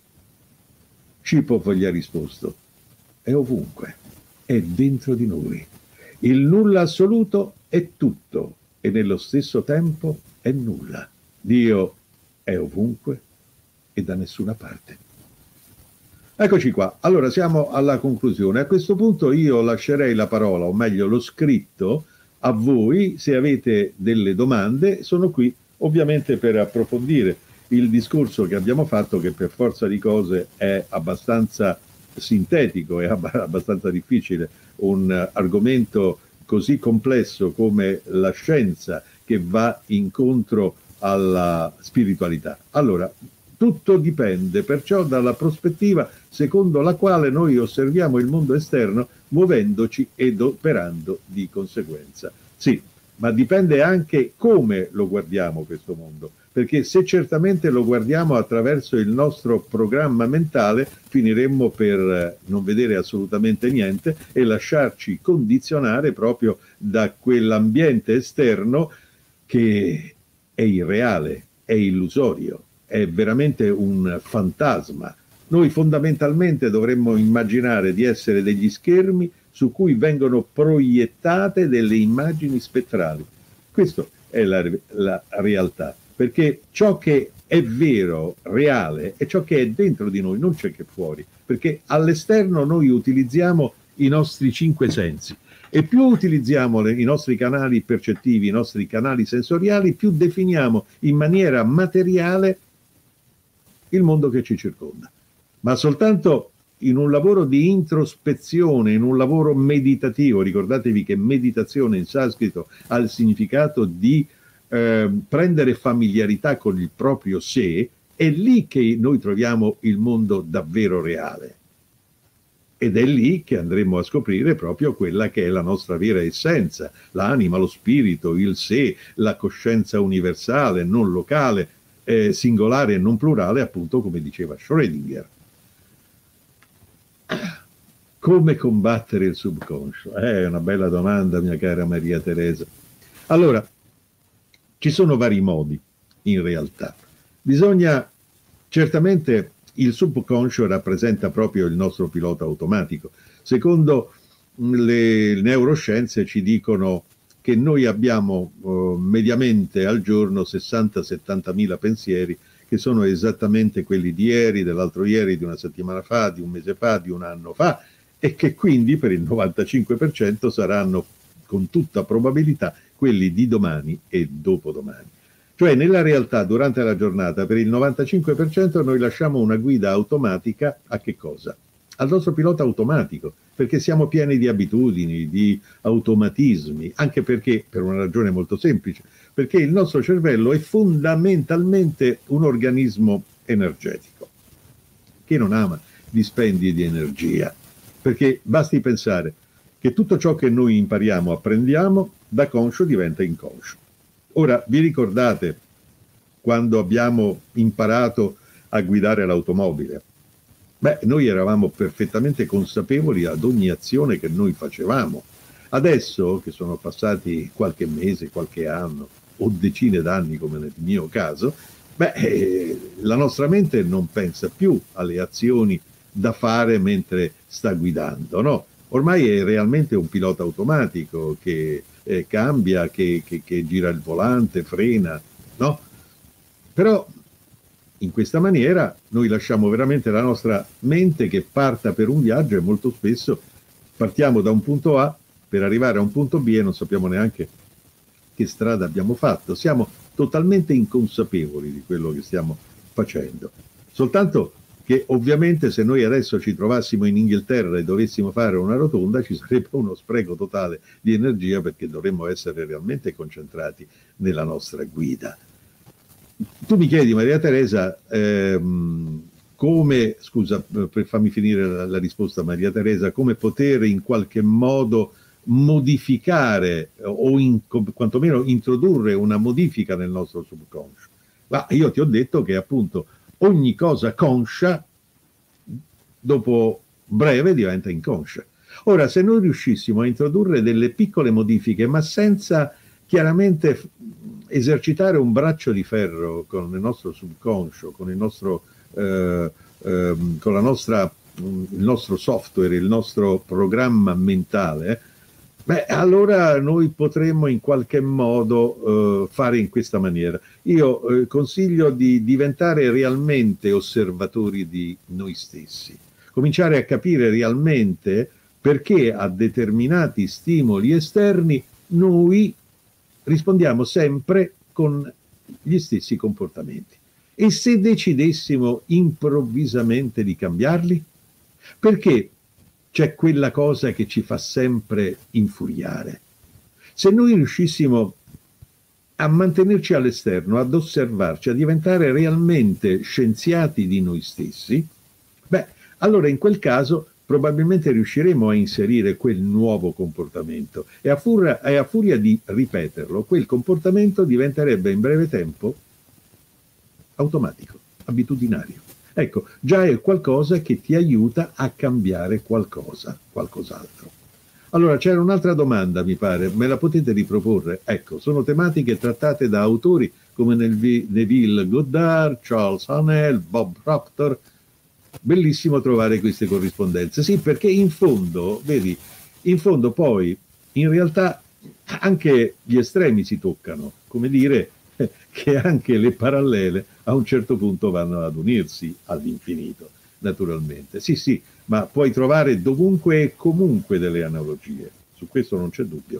Shipov gli ha risposto: è ovunque, è dentro di noi. Il nulla assoluto è tutto e nello stesso tempo è nulla. Dio è ovunque e da nessuna parte. Eccoci qua, allora siamo alla conclusione. A questo punto io lascerei la parola, o meglio lo scritto, a voi. Se avete delle domande, sono qui ovviamente per approfondire il discorso che abbiamo fatto, che per forza di cose è abbastanza sintetico, è abbastanza difficile. Un argomento così complesso come la scienza che va incontro alla spiritualità. Allora, tutto dipende perciò dalla prospettiva secondo la quale noi osserviamo il mondo esterno, muovendoci ed operando di conseguenza. Sì, ma dipende anche come lo guardiamo questo mondo, perché se certamente lo guardiamo attraverso il nostro programma mentale, finiremmo per non vedere assolutamente niente e lasciarci condizionare proprio da quell'ambiente esterno che è irreale, è illusorio, è veramente un fantasma. Noi fondamentalmente dovremmo immaginare di essere degli schermi su cui vengono proiettate delle immagini spettrali. Questa è la, la realtà, perché ciò che è vero, reale, è ciò che è dentro di noi, non c'è che fuori, perché all'esterno noi utilizziamo i nostri cinque sensi e più utilizziamo le, i nostri canali percettivi, i nostri canali sensoriali, più definiamo in maniera materiale il mondo che ci circonda. Ma soltanto in un lavoro di introspezione, in un lavoro meditativo. Ricordatevi che meditazione in sanscrito ha il significato di eh, prendere familiarità con il proprio sé. È lì che noi troviamo il mondo davvero reale. Ed è lì che andremo a scoprire proprio quella che è la nostra vera essenza, l'anima, lo spirito, il sé, la coscienza universale, non locale, eh, singolare e non plurale, appunto come diceva Schrödinger. Come combattere il subconscio? Eh, è una bella domanda, mia cara Maria Teresa. Allora, ci sono vari modi, in realtà. Bisogna, certamente, il subconscio rappresenta proprio il nostro pilota automatico. Secondo le neuroscienze ci dicono che noi abbiamo eh, mediamente al giorno sessanta settantamila pensieri, che sono esattamente quelli di ieri, dell'altro ieri, di una settimana fa, di un mese fa, di un anno fa, e che quindi per il novantacinque per cento saranno con tutta probabilità quelli di domani e dopodomani. Cioè nella realtà durante la giornata per il novantacinque per cento noi lasciamo una guida automatica a che cosa? Al nostro pilota automatico, perché siamo pieni di abitudini, di automatismi, anche perché, per una ragione molto semplice, perché il nostro cervello è fondamentalmente un organismo energetico, che non ama dispendi di energia. perché basti pensare che tutto ciò che noi impariamo, apprendiamo, da conscio diventa inconscio. Ora, vi ricordate quando abbiamo imparato a guidare l'automobile? Beh, noi eravamo perfettamente consapevoli ad ogni azione che noi facevamo. Adesso, che sono passati qualche mese, qualche anno, o decine d'anni come nel mio caso, beh, eh, la nostra mente non pensa più alle azioni da fare mentre sta guidando, no? Ormai è realmente un pilota automatico che eh, cambia, che, che, che gira il volante, frena, no? Però in questa maniera noi lasciamo veramente la nostra mente che parta per un viaggio, e molto spesso partiamo da un punto A per arrivare a un punto B e non sappiamo neanche che strada abbiamo fatto. Siamo totalmente inconsapevoli di quello che stiamo facendo. Soltanto che ovviamente se noi adesso ci trovassimo in Inghilterra e dovessimo fare una rotonda ci sarebbe uno spreco totale di energia, perché dovremmo essere realmente concentrati nella nostra guida. Tu mi chiedi, Maria Teresa, ehm, come, scusa, per farmi finire la, la risposta, Maria Teresa, come poter in qualche modo modificare o in, quantomeno introdurre una modifica nel nostro subconscio? Ma io ti ho detto che appunto ogni cosa conscia dopo breve diventa inconscia. Ora, se noi riuscissimo a introdurre delle piccole modifiche, ma senza chiaramente esercitare un braccio di ferro con il nostro subconscio, con il nostro, eh, eh, con la nostra, il nostro software, il nostro programma mentale, beh, allora noi potremmo in qualche modo eh, fare in questa maniera. Io eh, consiglio di diventare realmente osservatori di noi stessi, cominciare a capire realmente perché a determinati stimoli esterni noi rispondiamo sempre con gli stessi comportamenti. E se decidessimo improvvisamente di cambiarli? Perché c'è quella cosa che ci fa sempre infuriare. Se noi riuscissimo a mantenerci all'esterno, ad osservarci, a diventare realmente scienziati di noi stessi, beh, allora in quel caso probabilmente riusciremo a inserire quel nuovo comportamento e a, furia, e a furia di ripeterlo, quel comportamento diventerebbe in breve tempo automatico, abitudinario. Ecco, già è qualcosa che ti aiuta a cambiare qualcosa, qualcos'altro. Allora, c'era un'altra domanda, mi pare, me la potete riproporre? Ecco, sono tematiche trattate da autori come Neville Goddard, Charles Haanel, Bob Proctor. Bellissimo trovare queste corrispondenze. Sì, perché in fondo, vedi, in fondo poi, in realtà, anche gli estremi si toccano, come dire che anche le parallele a un certo punto vanno ad unirsi all'infinito, naturalmente. Sì, sì, ma puoi trovare dovunque e comunque delle analogie, su questo non c'è dubbio.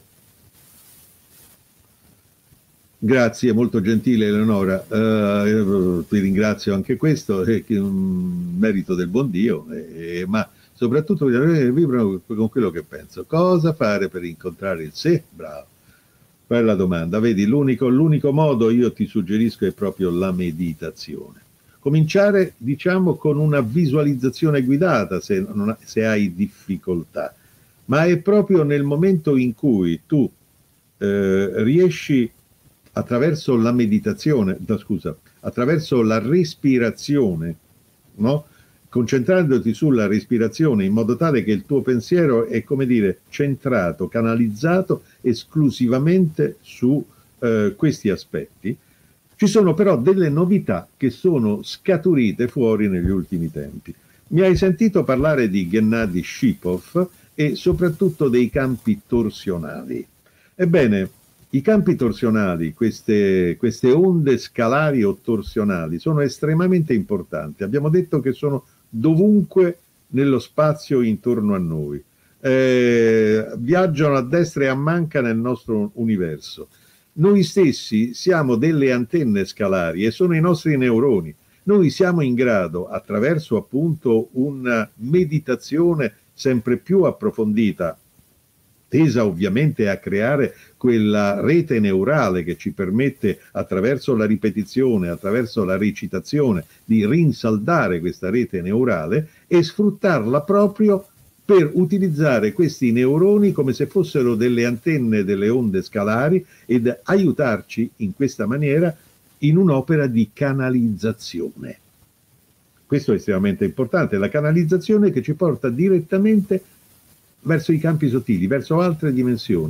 Grazie, molto gentile Eleonora, uh, ti ringrazio anche questo, è un merito del buon Dio, eh, ma soprattutto vibro con quello che penso. Cosa fare per incontrare il sé? Bravo, bella domanda. Vedi, l'unico, l'unico modo, io ti suggerisco, è proprio la meditazione. Cominciare, diciamo, con una visualizzazione guidata se, non ha, se hai difficoltà, ma è proprio nel momento in cui tu eh, riesci attraverso la meditazione, no, scusa, attraverso la respirazione, no? Concentrandoti sulla respirazione in modo tale che il tuo pensiero è, come dire, centrato, canalizzato esclusivamente su eh, questi aspetti. Ci sono però delle novità che sono scaturite fuori negli ultimi tempi. Mi hai sentito parlare di Gennady Shipov e soprattutto dei campi torsionali. Ebbene, i campi torsionali, queste, queste onde scalari o torsionali, sono estremamente importanti. Abbiamo detto che sono dovunque nello spazio intorno a noi. Eh, viaggiano a destra e a manca nel nostro universo. Noi stessi siamo delle antenne scalari e sono i nostri neuroni. Noi siamo in grado, attraverso appunto una meditazione sempre più approfondita, tesa ovviamente a creare quella rete neurale che ci permette, attraverso la ripetizione, attraverso la recitazione, di rinsaldare questa rete neurale e sfruttarla proprio per utilizzare questi neuroni come se fossero delle antenne delle onde scalari ed aiutarci in questa maniera in un'opera di canalizzazione. Questo è estremamente importante, la canalizzazione che ci porta direttamente verso i campi sottili, verso altre dimensioni.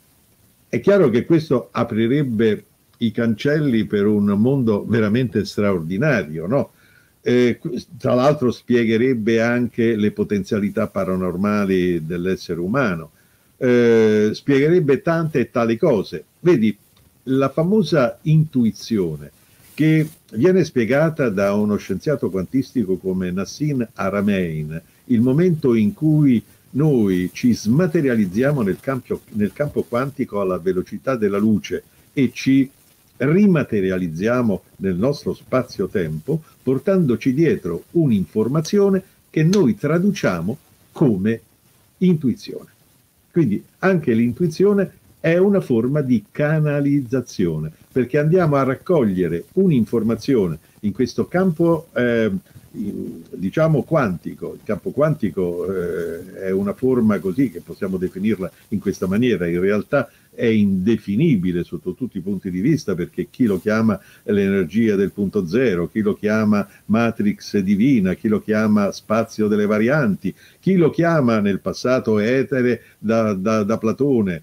È chiaro che questo aprirebbe i cancelli per un mondo veramente straordinario, no? Eh, tra l'altro spiegherebbe anche le potenzialità paranormali dell'essere umano, eh, spiegherebbe tante e tali cose. Vedi, la famosa intuizione che viene spiegata da uno scienziato quantistico come Nassim Haramein, il momento in cui noi ci smaterializziamo nel campo, nel campo quantico alla velocità della luce e ci rimaterializziamo nel nostro spazio-tempo, portandoci dietro un'informazione che noi traduciamo come intuizione. Quindi anche l'intuizione è una forma di canalizzazione, perché andiamo a raccogliere un'informazione in questo campo eh, diciamo quantico. Il campo quantico eh, è una forma così che possiamo definirla in questa maniera, in realtà è indefinibile sotto tutti i punti di vista, perché chi lo chiama l'energia del punto zero, chi lo chiama matrix divina, chi lo chiama spazio delle varianti, chi lo chiama nel passato etere da, da, da Platone,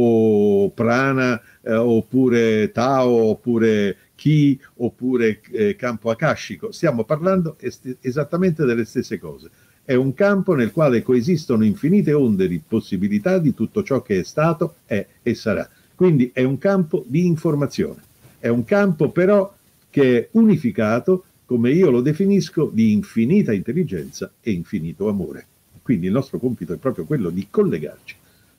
o prana, eh, oppure Tao, oppure Chi, oppure eh, campo akashico. Stiamo parlando est- esattamente delle stesse cose. È un campo nel quale coesistono infinite onde di possibilità di tutto ciò che è stato, è e sarà. Quindi è un campo di informazione. È un campo però che è unificato, come io lo definisco, di infinita intelligenza e infinito amore. Quindi il nostro compito è proprio quello di collegarci.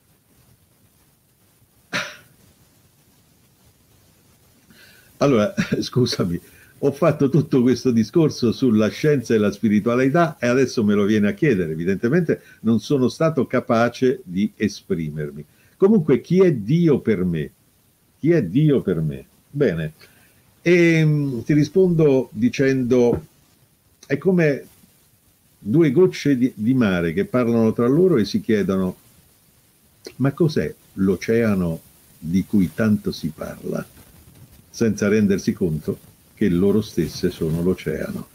Allora, scusami, ho fatto tutto questo discorso sulla scienza e la spiritualità e adesso me lo viene a chiedere. Evidentemente non sono stato capace di esprimermi. Comunque, chi è Dio per me? Chi è Dio per me? Bene, e mh, ti rispondo dicendo, è come due gocce di, di mare che parlano tra loro e si chiedono, ma cos'è l'oceano di cui tanto si parla? Senza rendersi conto che loro stesse sono l'oceano.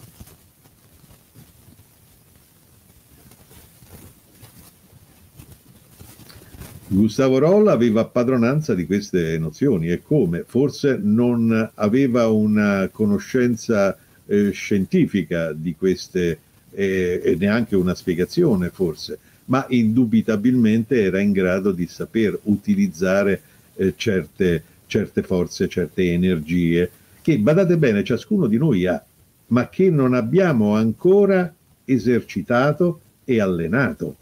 Gustavo Rolla aveva padronanza di queste nozioni e come? Forse non aveva una conoscenza eh, scientifica di queste eh, e neanche una spiegazione forse, ma indubitabilmente era in grado di saper utilizzare eh, certe certe forze, certe energie, che, badate bene, ciascuno di noi ha, ma che non abbiamo ancora esercitato e allenato.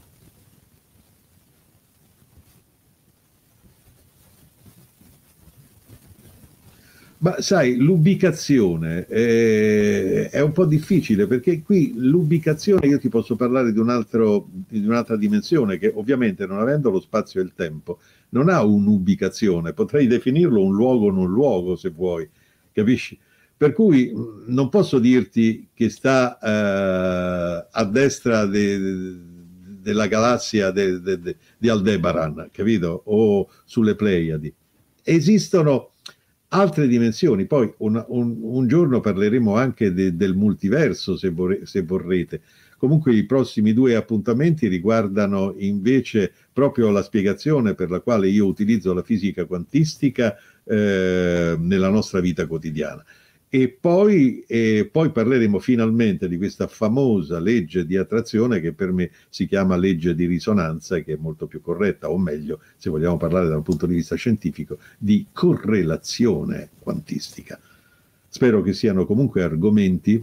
Ma sai, l'ubicazione eh, è un po' difficile, perché qui l'ubicazione, io ti posso parlare di un altro, di un'altra dimensione che ovviamente, non avendo lo spazio e il tempo, non ha un'ubicazione, potrei definirlo un luogo non luogo se vuoi, capisci? Per cui mh, non posso dirti che sta eh, a destra de, de, della galassia de, de, de, di Aldebaran, capito? O sulle Pleiadi. Esistono altre dimensioni. Poi un, un, un giorno parleremo anche de, del multiverso, se, vorre, se vorrete. Comunque i prossimi due appuntamenti riguardano invece proprio la spiegazione per la quale io utilizzo la fisica quantistica eh, nella nostra vita quotidiana. E poi, e poi parleremo finalmente di questa famosa legge di attrazione che per me si chiama legge di risonanza e che è molto più corretta, o meglio, se vogliamo parlare da un punto di vista scientifico, di correlazione quantistica. Spero che siano comunque argomenti,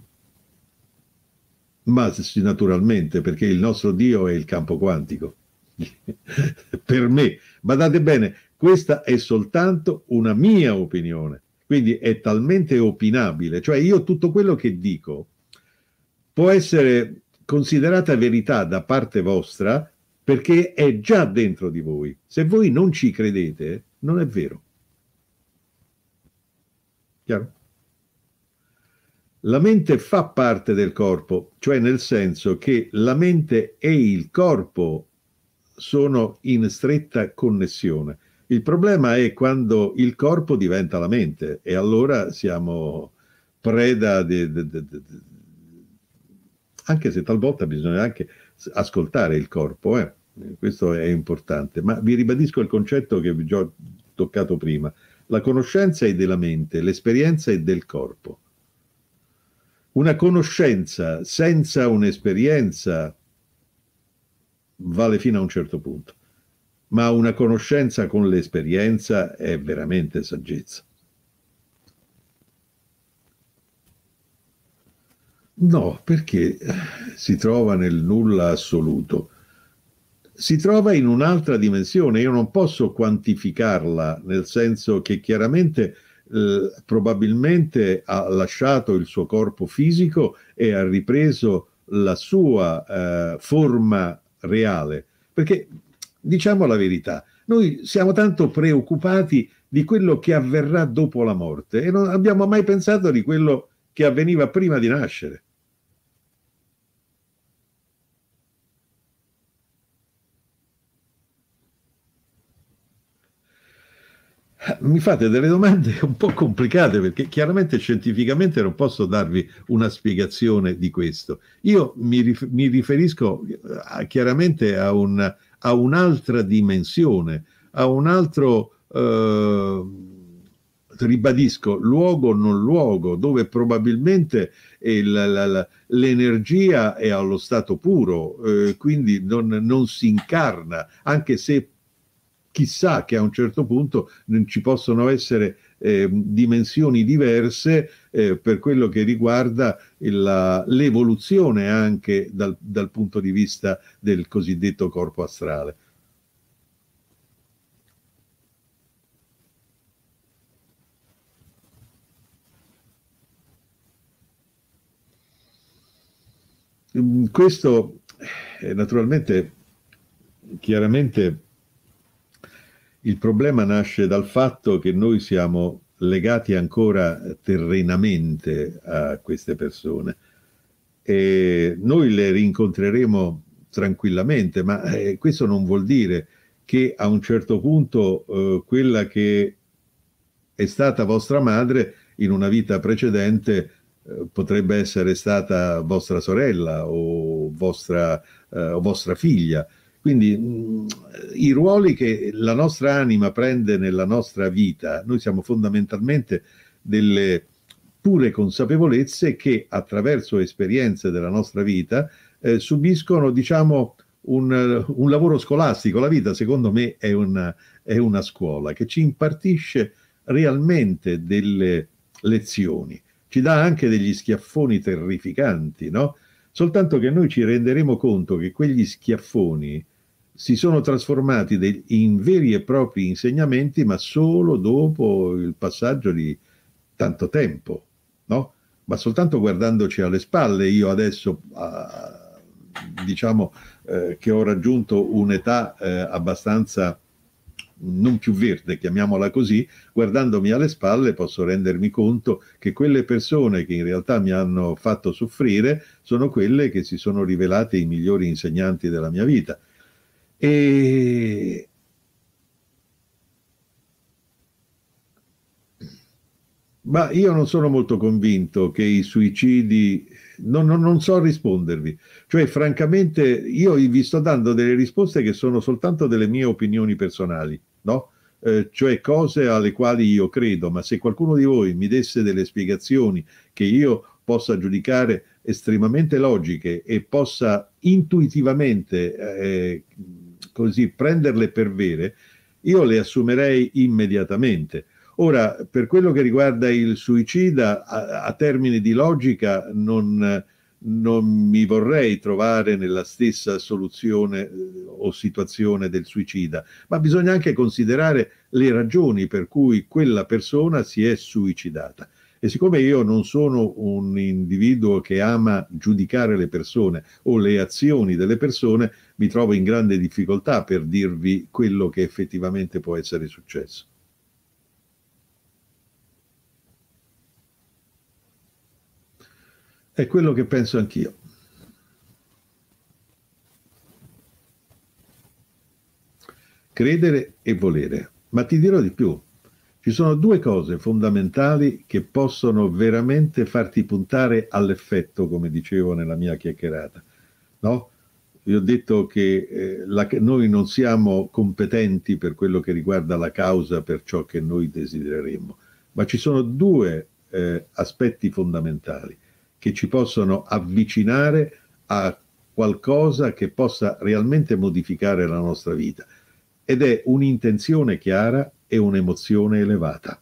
ma naturalmente, perché il nostro Dio è il campo quantico. Per me, badate bene, questa è soltanto una mia opinione. Quindi è talmente opinabile, cioè io tutto quello che dico può essere considerata verità da parte vostra perché è già dentro di voi. Se voi non ci credete, non è vero. Chiaro? La mente fa parte del corpo, cioè nel senso che la mente e il corpo sono in stretta connessione. Il problema è quando il corpo diventa la mente e allora siamo preda di, di, di, di, anche se talvolta bisogna anche ascoltare il corpo, eh? Questo è importante, ma vi ribadisco il concetto che vi ho toccato prima. La conoscenza è della mente, l'esperienza è del corpo. Una conoscenza senza un'esperienza vale fino a un certo punto, ma una conoscenza con l'esperienza è veramente saggezza. No, perché si trova nel nulla assoluto. Si trova in un'altra dimensione, io non posso quantificarla, nel senso che chiaramente eh, probabilmente ha lasciato il suo corpo fisico e ha ripreso la sua eh, forma reale, perché diciamo la verità, noi siamo tanto preoccupati di quello che avverrà dopo la morte e non abbiamo mai pensato di quello che avveniva prima di nascere. Mi fate delle domande un po' complicate perché chiaramente scientificamente non posso darvi una spiegazione di questo. Io mi, rif mi riferisco a, chiaramente a, un, a un'altra dimensione, a un altro, eh, ribadisco, luogo non luogo, dove probabilmente l'energia è allo stato puro, eh, quindi non, non si incarna, anche se chissà che a un certo punto ci possono essere eh, dimensioni diverse eh, per quello che riguarda l'evoluzione anche dal, dal punto di vista del cosiddetto corpo astrale. Questo eh, naturalmente, chiaramente, il problema nasce dal fatto che noi siamo legati ancora terrenamente a queste persone e noi le rincontreremo tranquillamente, ma eh, questo non vuol dire che a un certo punto eh, quella che è stata vostra madre in una vita precedente eh, potrebbe essere stata vostra sorella o vostra, eh, o vostra figlia. Quindi mh, i ruoli che la nostra anima prende nella nostra vita, noi siamo fondamentalmente delle pure consapevolezze che attraverso esperienze della nostra vita eh, subiscono, diciamo, un, un lavoro scolastico. La vita, secondo me, è una, è una scuola che ci impartisce realmente delle lezioni, ci dà anche degli schiaffoni terrificanti, no? Soltanto che noi ci renderemo conto che quegli schiaffoni si sono trasformati in veri e propri insegnamenti, ma solo dopo il passaggio di tanto tempo, no? Ma soltanto guardandoci alle spalle. Io adesso, eh, diciamo eh, che ho raggiunto un'età eh, abbastanza non più verde, chiamiamola così, guardandomi alle spalle posso rendermi conto che quelle persone che in realtà mi hanno fatto soffrire sono quelle che si sono rivelate i migliori insegnanti della mia vita. E ma io non sono molto convinto che i suicidi, non, non, non so rispondervi, cioè francamente io vi sto dando delle risposte che sono soltanto delle mie opinioni personali, no? Eh, cioè cose alle quali io credo, ma se qualcuno di voi mi desse delle spiegazioni che io possa giudicare estremamente logiche e possa intuitivamente eh, così prenderle per vere, io le assumerei immediatamente. Ora, per quello che riguarda il suicida, a, a termini di logica non, non mi vorrei trovare nella stessa soluzione eh, o situazione del suicida, ma bisogna anche considerare le ragioni per cui quella persona si è suicidata. E siccome io non sono un individuo che ama giudicare le persone o le azioni delle persone, mi trovo in grande difficoltà per dirvi quello che effettivamente può essere successo. È quello che penso anch'io. Credere e volere. Ma ti dirò di più. Ci sono due cose fondamentali che possono veramente farti puntare all'effetto, come dicevo nella mia chiacchierata, no? Io ho detto che eh, la, noi non siamo competenti per quello che riguarda la causa per ciò che noi desidereremmo, ma ci sono due eh, aspetti fondamentali che ci possono avvicinare a qualcosa che possa realmente modificare la nostra vita, ed è un'intenzione chiara e un'emozione elevata.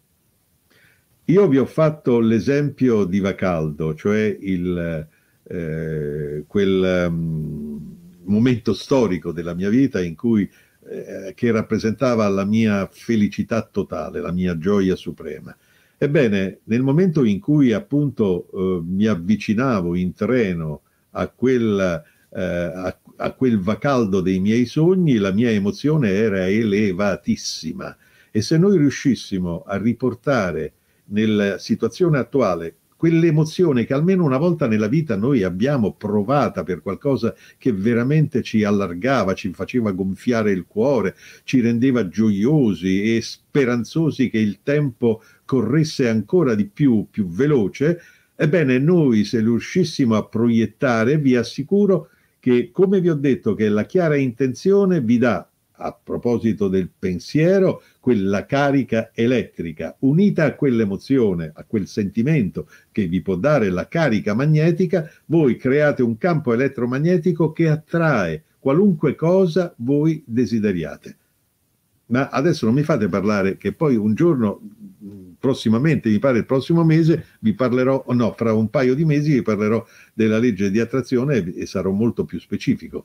Io vi ho fatto l'esempio di Vacaldo, cioè il, eh, quel um, momento storico della mia vita in cui, eh, che rappresentava la mia felicità totale, la mia gioia suprema. Ebbene, nel momento in cui appunto eh, mi avvicinavo in treno a quel, eh, a, a quel Vacaldo dei miei sogni, la mia emozione era elevatissima. E se noi riuscissimo a riportare nella situazione attuale quell'emozione che almeno una volta nella vita noi abbiamo provata per qualcosa che veramente ci allargava, ci faceva gonfiare il cuore, ci rendeva gioiosi e speranzosi che il tempo corresse ancora di più, più veloce, ebbene noi se riuscissimo a proiettare, vi assicuro che, come vi ho detto, che la chiara intenzione vi dà, a proposito del pensiero, quella carica elettrica unita a quell'emozione, a quel sentimento che vi può dare la carica magnetica, voi create un campo elettromagnetico che attrae qualunque cosa voi desideriate. Ma adesso non mi fate parlare che poi un giorno, prossimamente, mi pare il prossimo mese, vi parlerò, o no, fra un paio di mesi vi parlerò della legge di attrazione e, e sarò molto più specifico.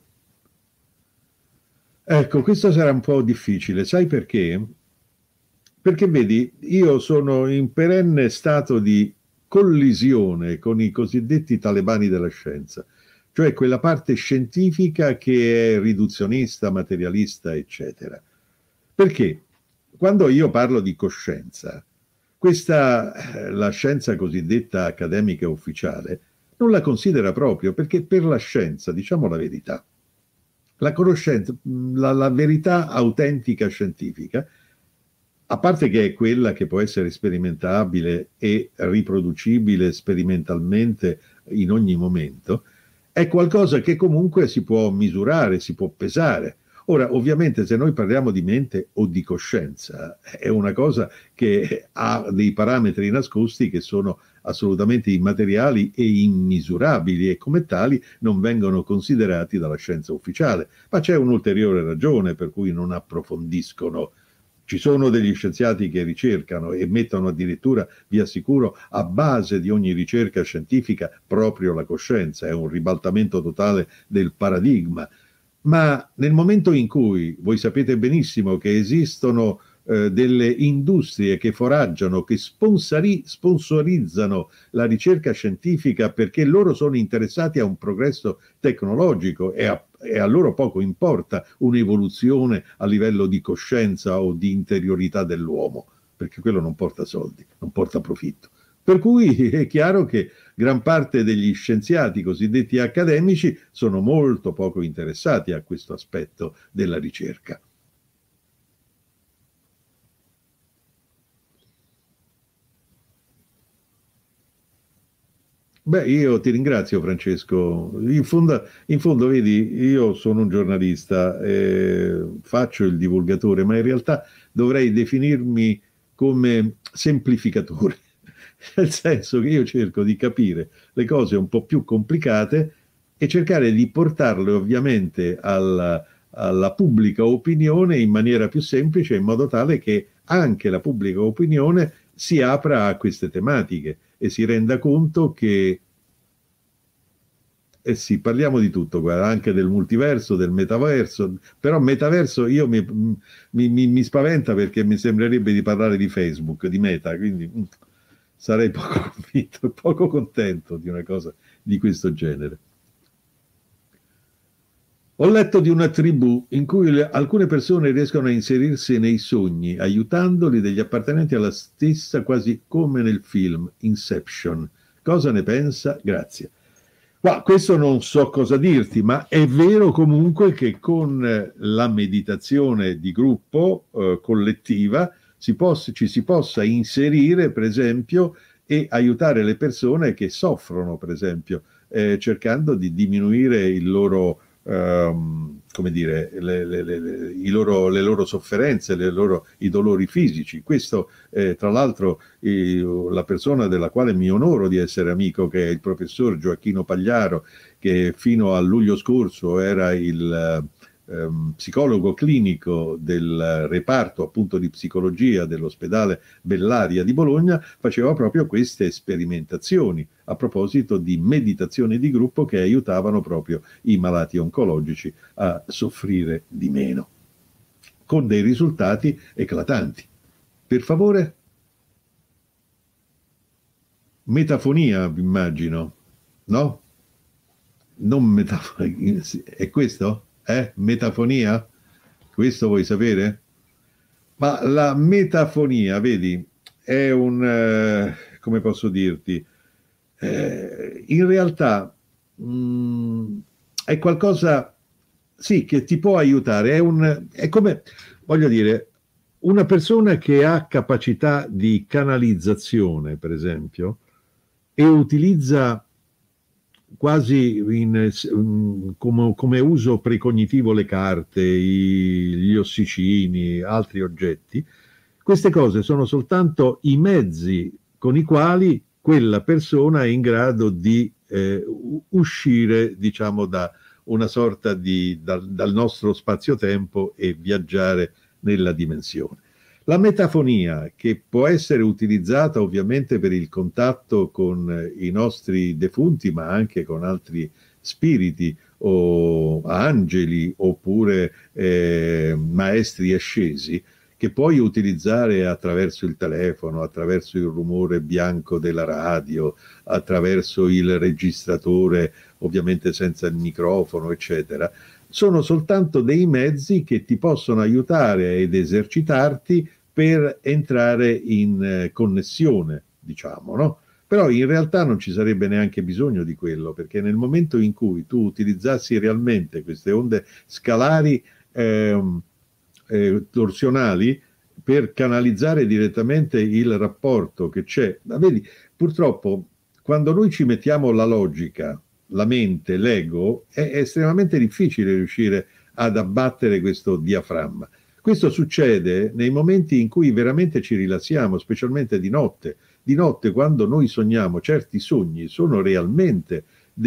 Ecco, questo sarà un po' difficile, sai perché? Perché vedi, io sono in perenne stato di collisione con i cosiddetti talebani della scienza, cioè quella parte scientifica che è riduzionista, materialista, eccetera. Perché? Quando io parlo di coscienza, questa, la scienza cosiddetta accademica e ufficiale, non la considera proprio, perché per la scienza, diciamo la verità, la conoscenza, la, la verità autentica scientifica, a parte che è quella che può essere sperimentabile e riproducibile sperimentalmente in ogni momento, è qualcosa che comunque si può misurare, si può pesare. Ora, ovviamente, se noi parliamo di mente o di coscienza, è una cosa che ha dei parametri nascosti che sono assolutamente immateriali e immisurabili e come tali non vengono considerati dalla scienza ufficiale. Ma c'è un'ulteriore ragione per cui non approfondiscono. Ci sono degli scienziati che ricercano e mettono addirittura, vi assicuro, a base di ogni ricerca scientifica proprio la coscienza. È un ribaltamento totale del paradigma. Ma nel momento in cui voi sapete benissimo che esistono eh, delle industrie che foraggiano, che sponsori, sponsorizzano la ricerca scientifica perché loro sono interessati a un progresso tecnologico e a, e a loro poco importa un'evoluzione a livello di coscienza o di interiorità dell'uomo, perché quello non porta soldi, non porta profitto. Per cui è chiaro che gran parte degli scienziati cosiddetti accademici sono molto poco interessati a questo aspetto della ricerca. Beh, io ti ringrazio Francesco. In fondo, in fondo, vedi, io sono un giornalista, eh, faccio il divulgatore, ma in realtà dovrei definirmi come semplificatore, nel senso che io cerco di capire le cose un po' più complicate e cercare di portarle ovviamente alla, alla pubblica opinione in maniera più semplice, in modo tale che anche la pubblica opinione si apra a queste tematiche e si renda conto che, eh sì, parliamo di tutto, guarda, anche del multiverso, del metaverso, però metaverso io mi, mi, mi, mi spaventa perché mi sembrerebbe di parlare di Facebook, di Meta, quindi mh, sarei poco convinto, poco contento di una cosa di questo genere. Ho letto di una tribù in cui le, alcune persone riescono a inserirsi nei sogni, aiutandoli degli appartenenti alla stessa, quasi come nel film Inception. Cosa ne pensa? Grazie. Ma questo non so cosa dirti, ma è vero comunque che con la meditazione di gruppo eh, collettiva si possa, ci si possa inserire, per esempio, e aiutare le persone che soffrono, per esempio, eh, cercando di diminuire il loro, ehm, come dire, le, le, le, i loro, le loro sofferenze, le loro, i dolori fisici. Questo, eh, tra l'altro, eh, la persona della quale mi onoro di essere amico, che è il professor Gioacchino Pagliaro, che fino a luglio scorso era il ehm, psicologo clinico del reparto appunto di psicologia dell'ospedale Bellaria di Bologna, faceva proprio queste sperimentazioni a proposito di meditazioni di gruppo che aiutavano proprio i malati oncologici a soffrire di meno, con dei risultati eclatanti. Per favore? Metafonia, immagino, no? Non metafonia, è questo? Eh? Metafonia? Questo vuoi sapere? Ma la metafonia, vedi, è un, eh, come posso dirti, eh, in realtà mh, è qualcosa, sì, che ti può aiutare, è, un, è come, voglio dire, una persona che ha capacità di canalizzazione, per esempio, e utilizza quasi in, come, come uso precognitivo le carte, i, gli ossicini, altri oggetti, queste cose sono soltanto i mezzi con i quali quella persona è in grado di eh, uscire, diciamo, da una sorta di, da, dal nostro spazio-tempo e viaggiare nella dimensione. La metafonia, che può essere utilizzata ovviamente per il contatto con i nostri defunti, ma anche con altri spiriti o angeli oppure eh, maestri ascesi, che puoi utilizzare attraverso il telefono, attraverso il rumore bianco della radio, attraverso il registratore, ovviamente senza il microfono, eccetera, sono soltanto dei mezzi che ti possono aiutare ed esercitarti per entrare in eh, connessione, diciamo, no? Però in realtà non ci sarebbe neanche bisogno di quello, perché nel momento in cui tu utilizzassi realmente queste onde scalari ehm, eh, torsionali per canalizzare direttamente il rapporto che c'è, ma vedi, purtroppo quando noi ci mettiamo la logica, la mente, l'ego, è estremamente difficile riuscire ad abbattere questo diaframma. Questo succede nei momenti in cui veramente ci rilassiamo, specialmente di notte. Di notte, quando noi sogniamo, certi sogni sono realmente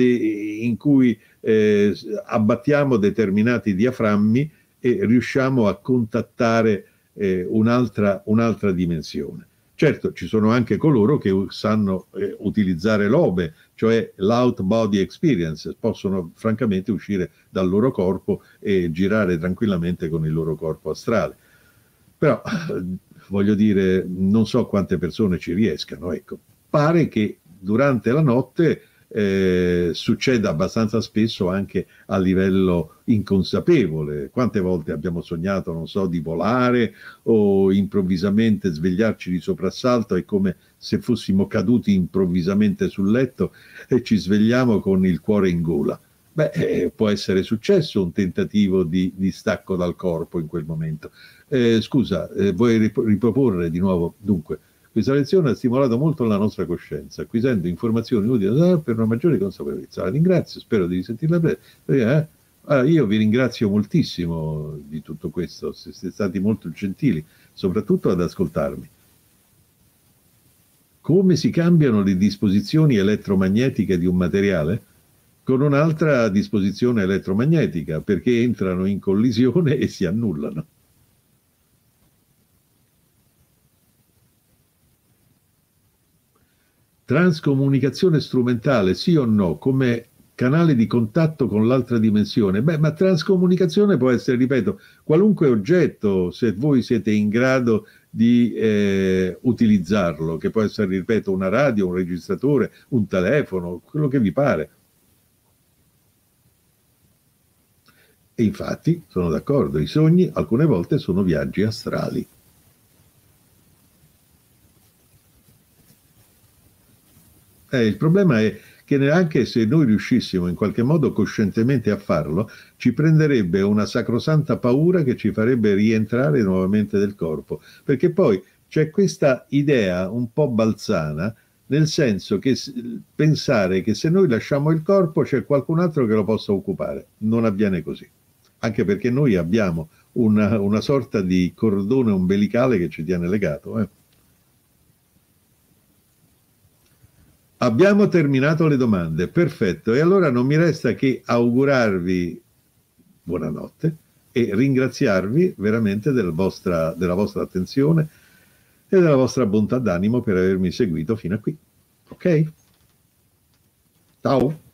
in cui eh, abbattiamo determinati diaframmi e riusciamo a contattare eh, un'altra, un'altra dimensione. Certo, ci sono anche coloro che sanno eh, utilizzare l'O B E, cioè l'out body experience, possono francamente uscire dal loro corpo e girare tranquillamente con il loro corpo astrale. Però, eh, voglio dire, non so quante persone ci riescano, ecco. Pare che durante la notte eh, succeda abbastanza spesso anche a livello inconsapevole. Quante volte abbiamo sognato, non so, di volare o improvvisamente svegliarci di soprassalto, è come se fossimo caduti improvvisamente sul letto e ci svegliamo con il cuore in gola. Beh, eh, può essere successo un tentativo di, di stacco dal corpo in quel momento. Eh, scusa, eh, vuoi rip- riproporre di nuovo? Dunque, questa lezione ha stimolato molto la nostra coscienza, acquisendo informazioni utili per una maggiore consapevolezza. La ringrazio, spero di risentirla presto. Eh? Ah, io vi ringrazio moltissimo di tutto questo, siete stati molto gentili, soprattutto ad ascoltarmi. Come si cambiano le disposizioni elettromagnetiche di un materiale? Con un'altra disposizione elettromagnetica, perché entrano in collisione e si annullano. Transcomunicazione strumentale, sì o no, come canale di contatto con l'altra dimensione? Beh, ma transcomunicazione può essere, ripeto, qualunque oggetto, se voi siete in grado di eh, utilizzarlo, che può essere, ripeto, una radio, un registratore, un telefono, quello che vi pare. E infatti, sono d'accordo, i sogni alcune volte sono viaggi astrali. Eh, il problema è che neanche se noi riuscissimo in qualche modo coscientemente a farlo, ci prenderebbe una sacrosanta paura che ci farebbe rientrare nuovamente del corpo, perché poi c'è questa idea un po' balzana, nel senso che pensare che se noi lasciamo il corpo c'è qualcun altro che lo possa occupare. Non avviene così, anche perché noi abbiamo una, una sorta di cordone ombelicale che ci tiene legato. Eh. Abbiamo terminato le domande, perfetto, e allora non mi resta che augurarvi buonanotte e ringraziarvi veramente del vostra, della vostra attenzione e della vostra bontà d'animo per avermi seguito fino a qui. Ok? Ciao!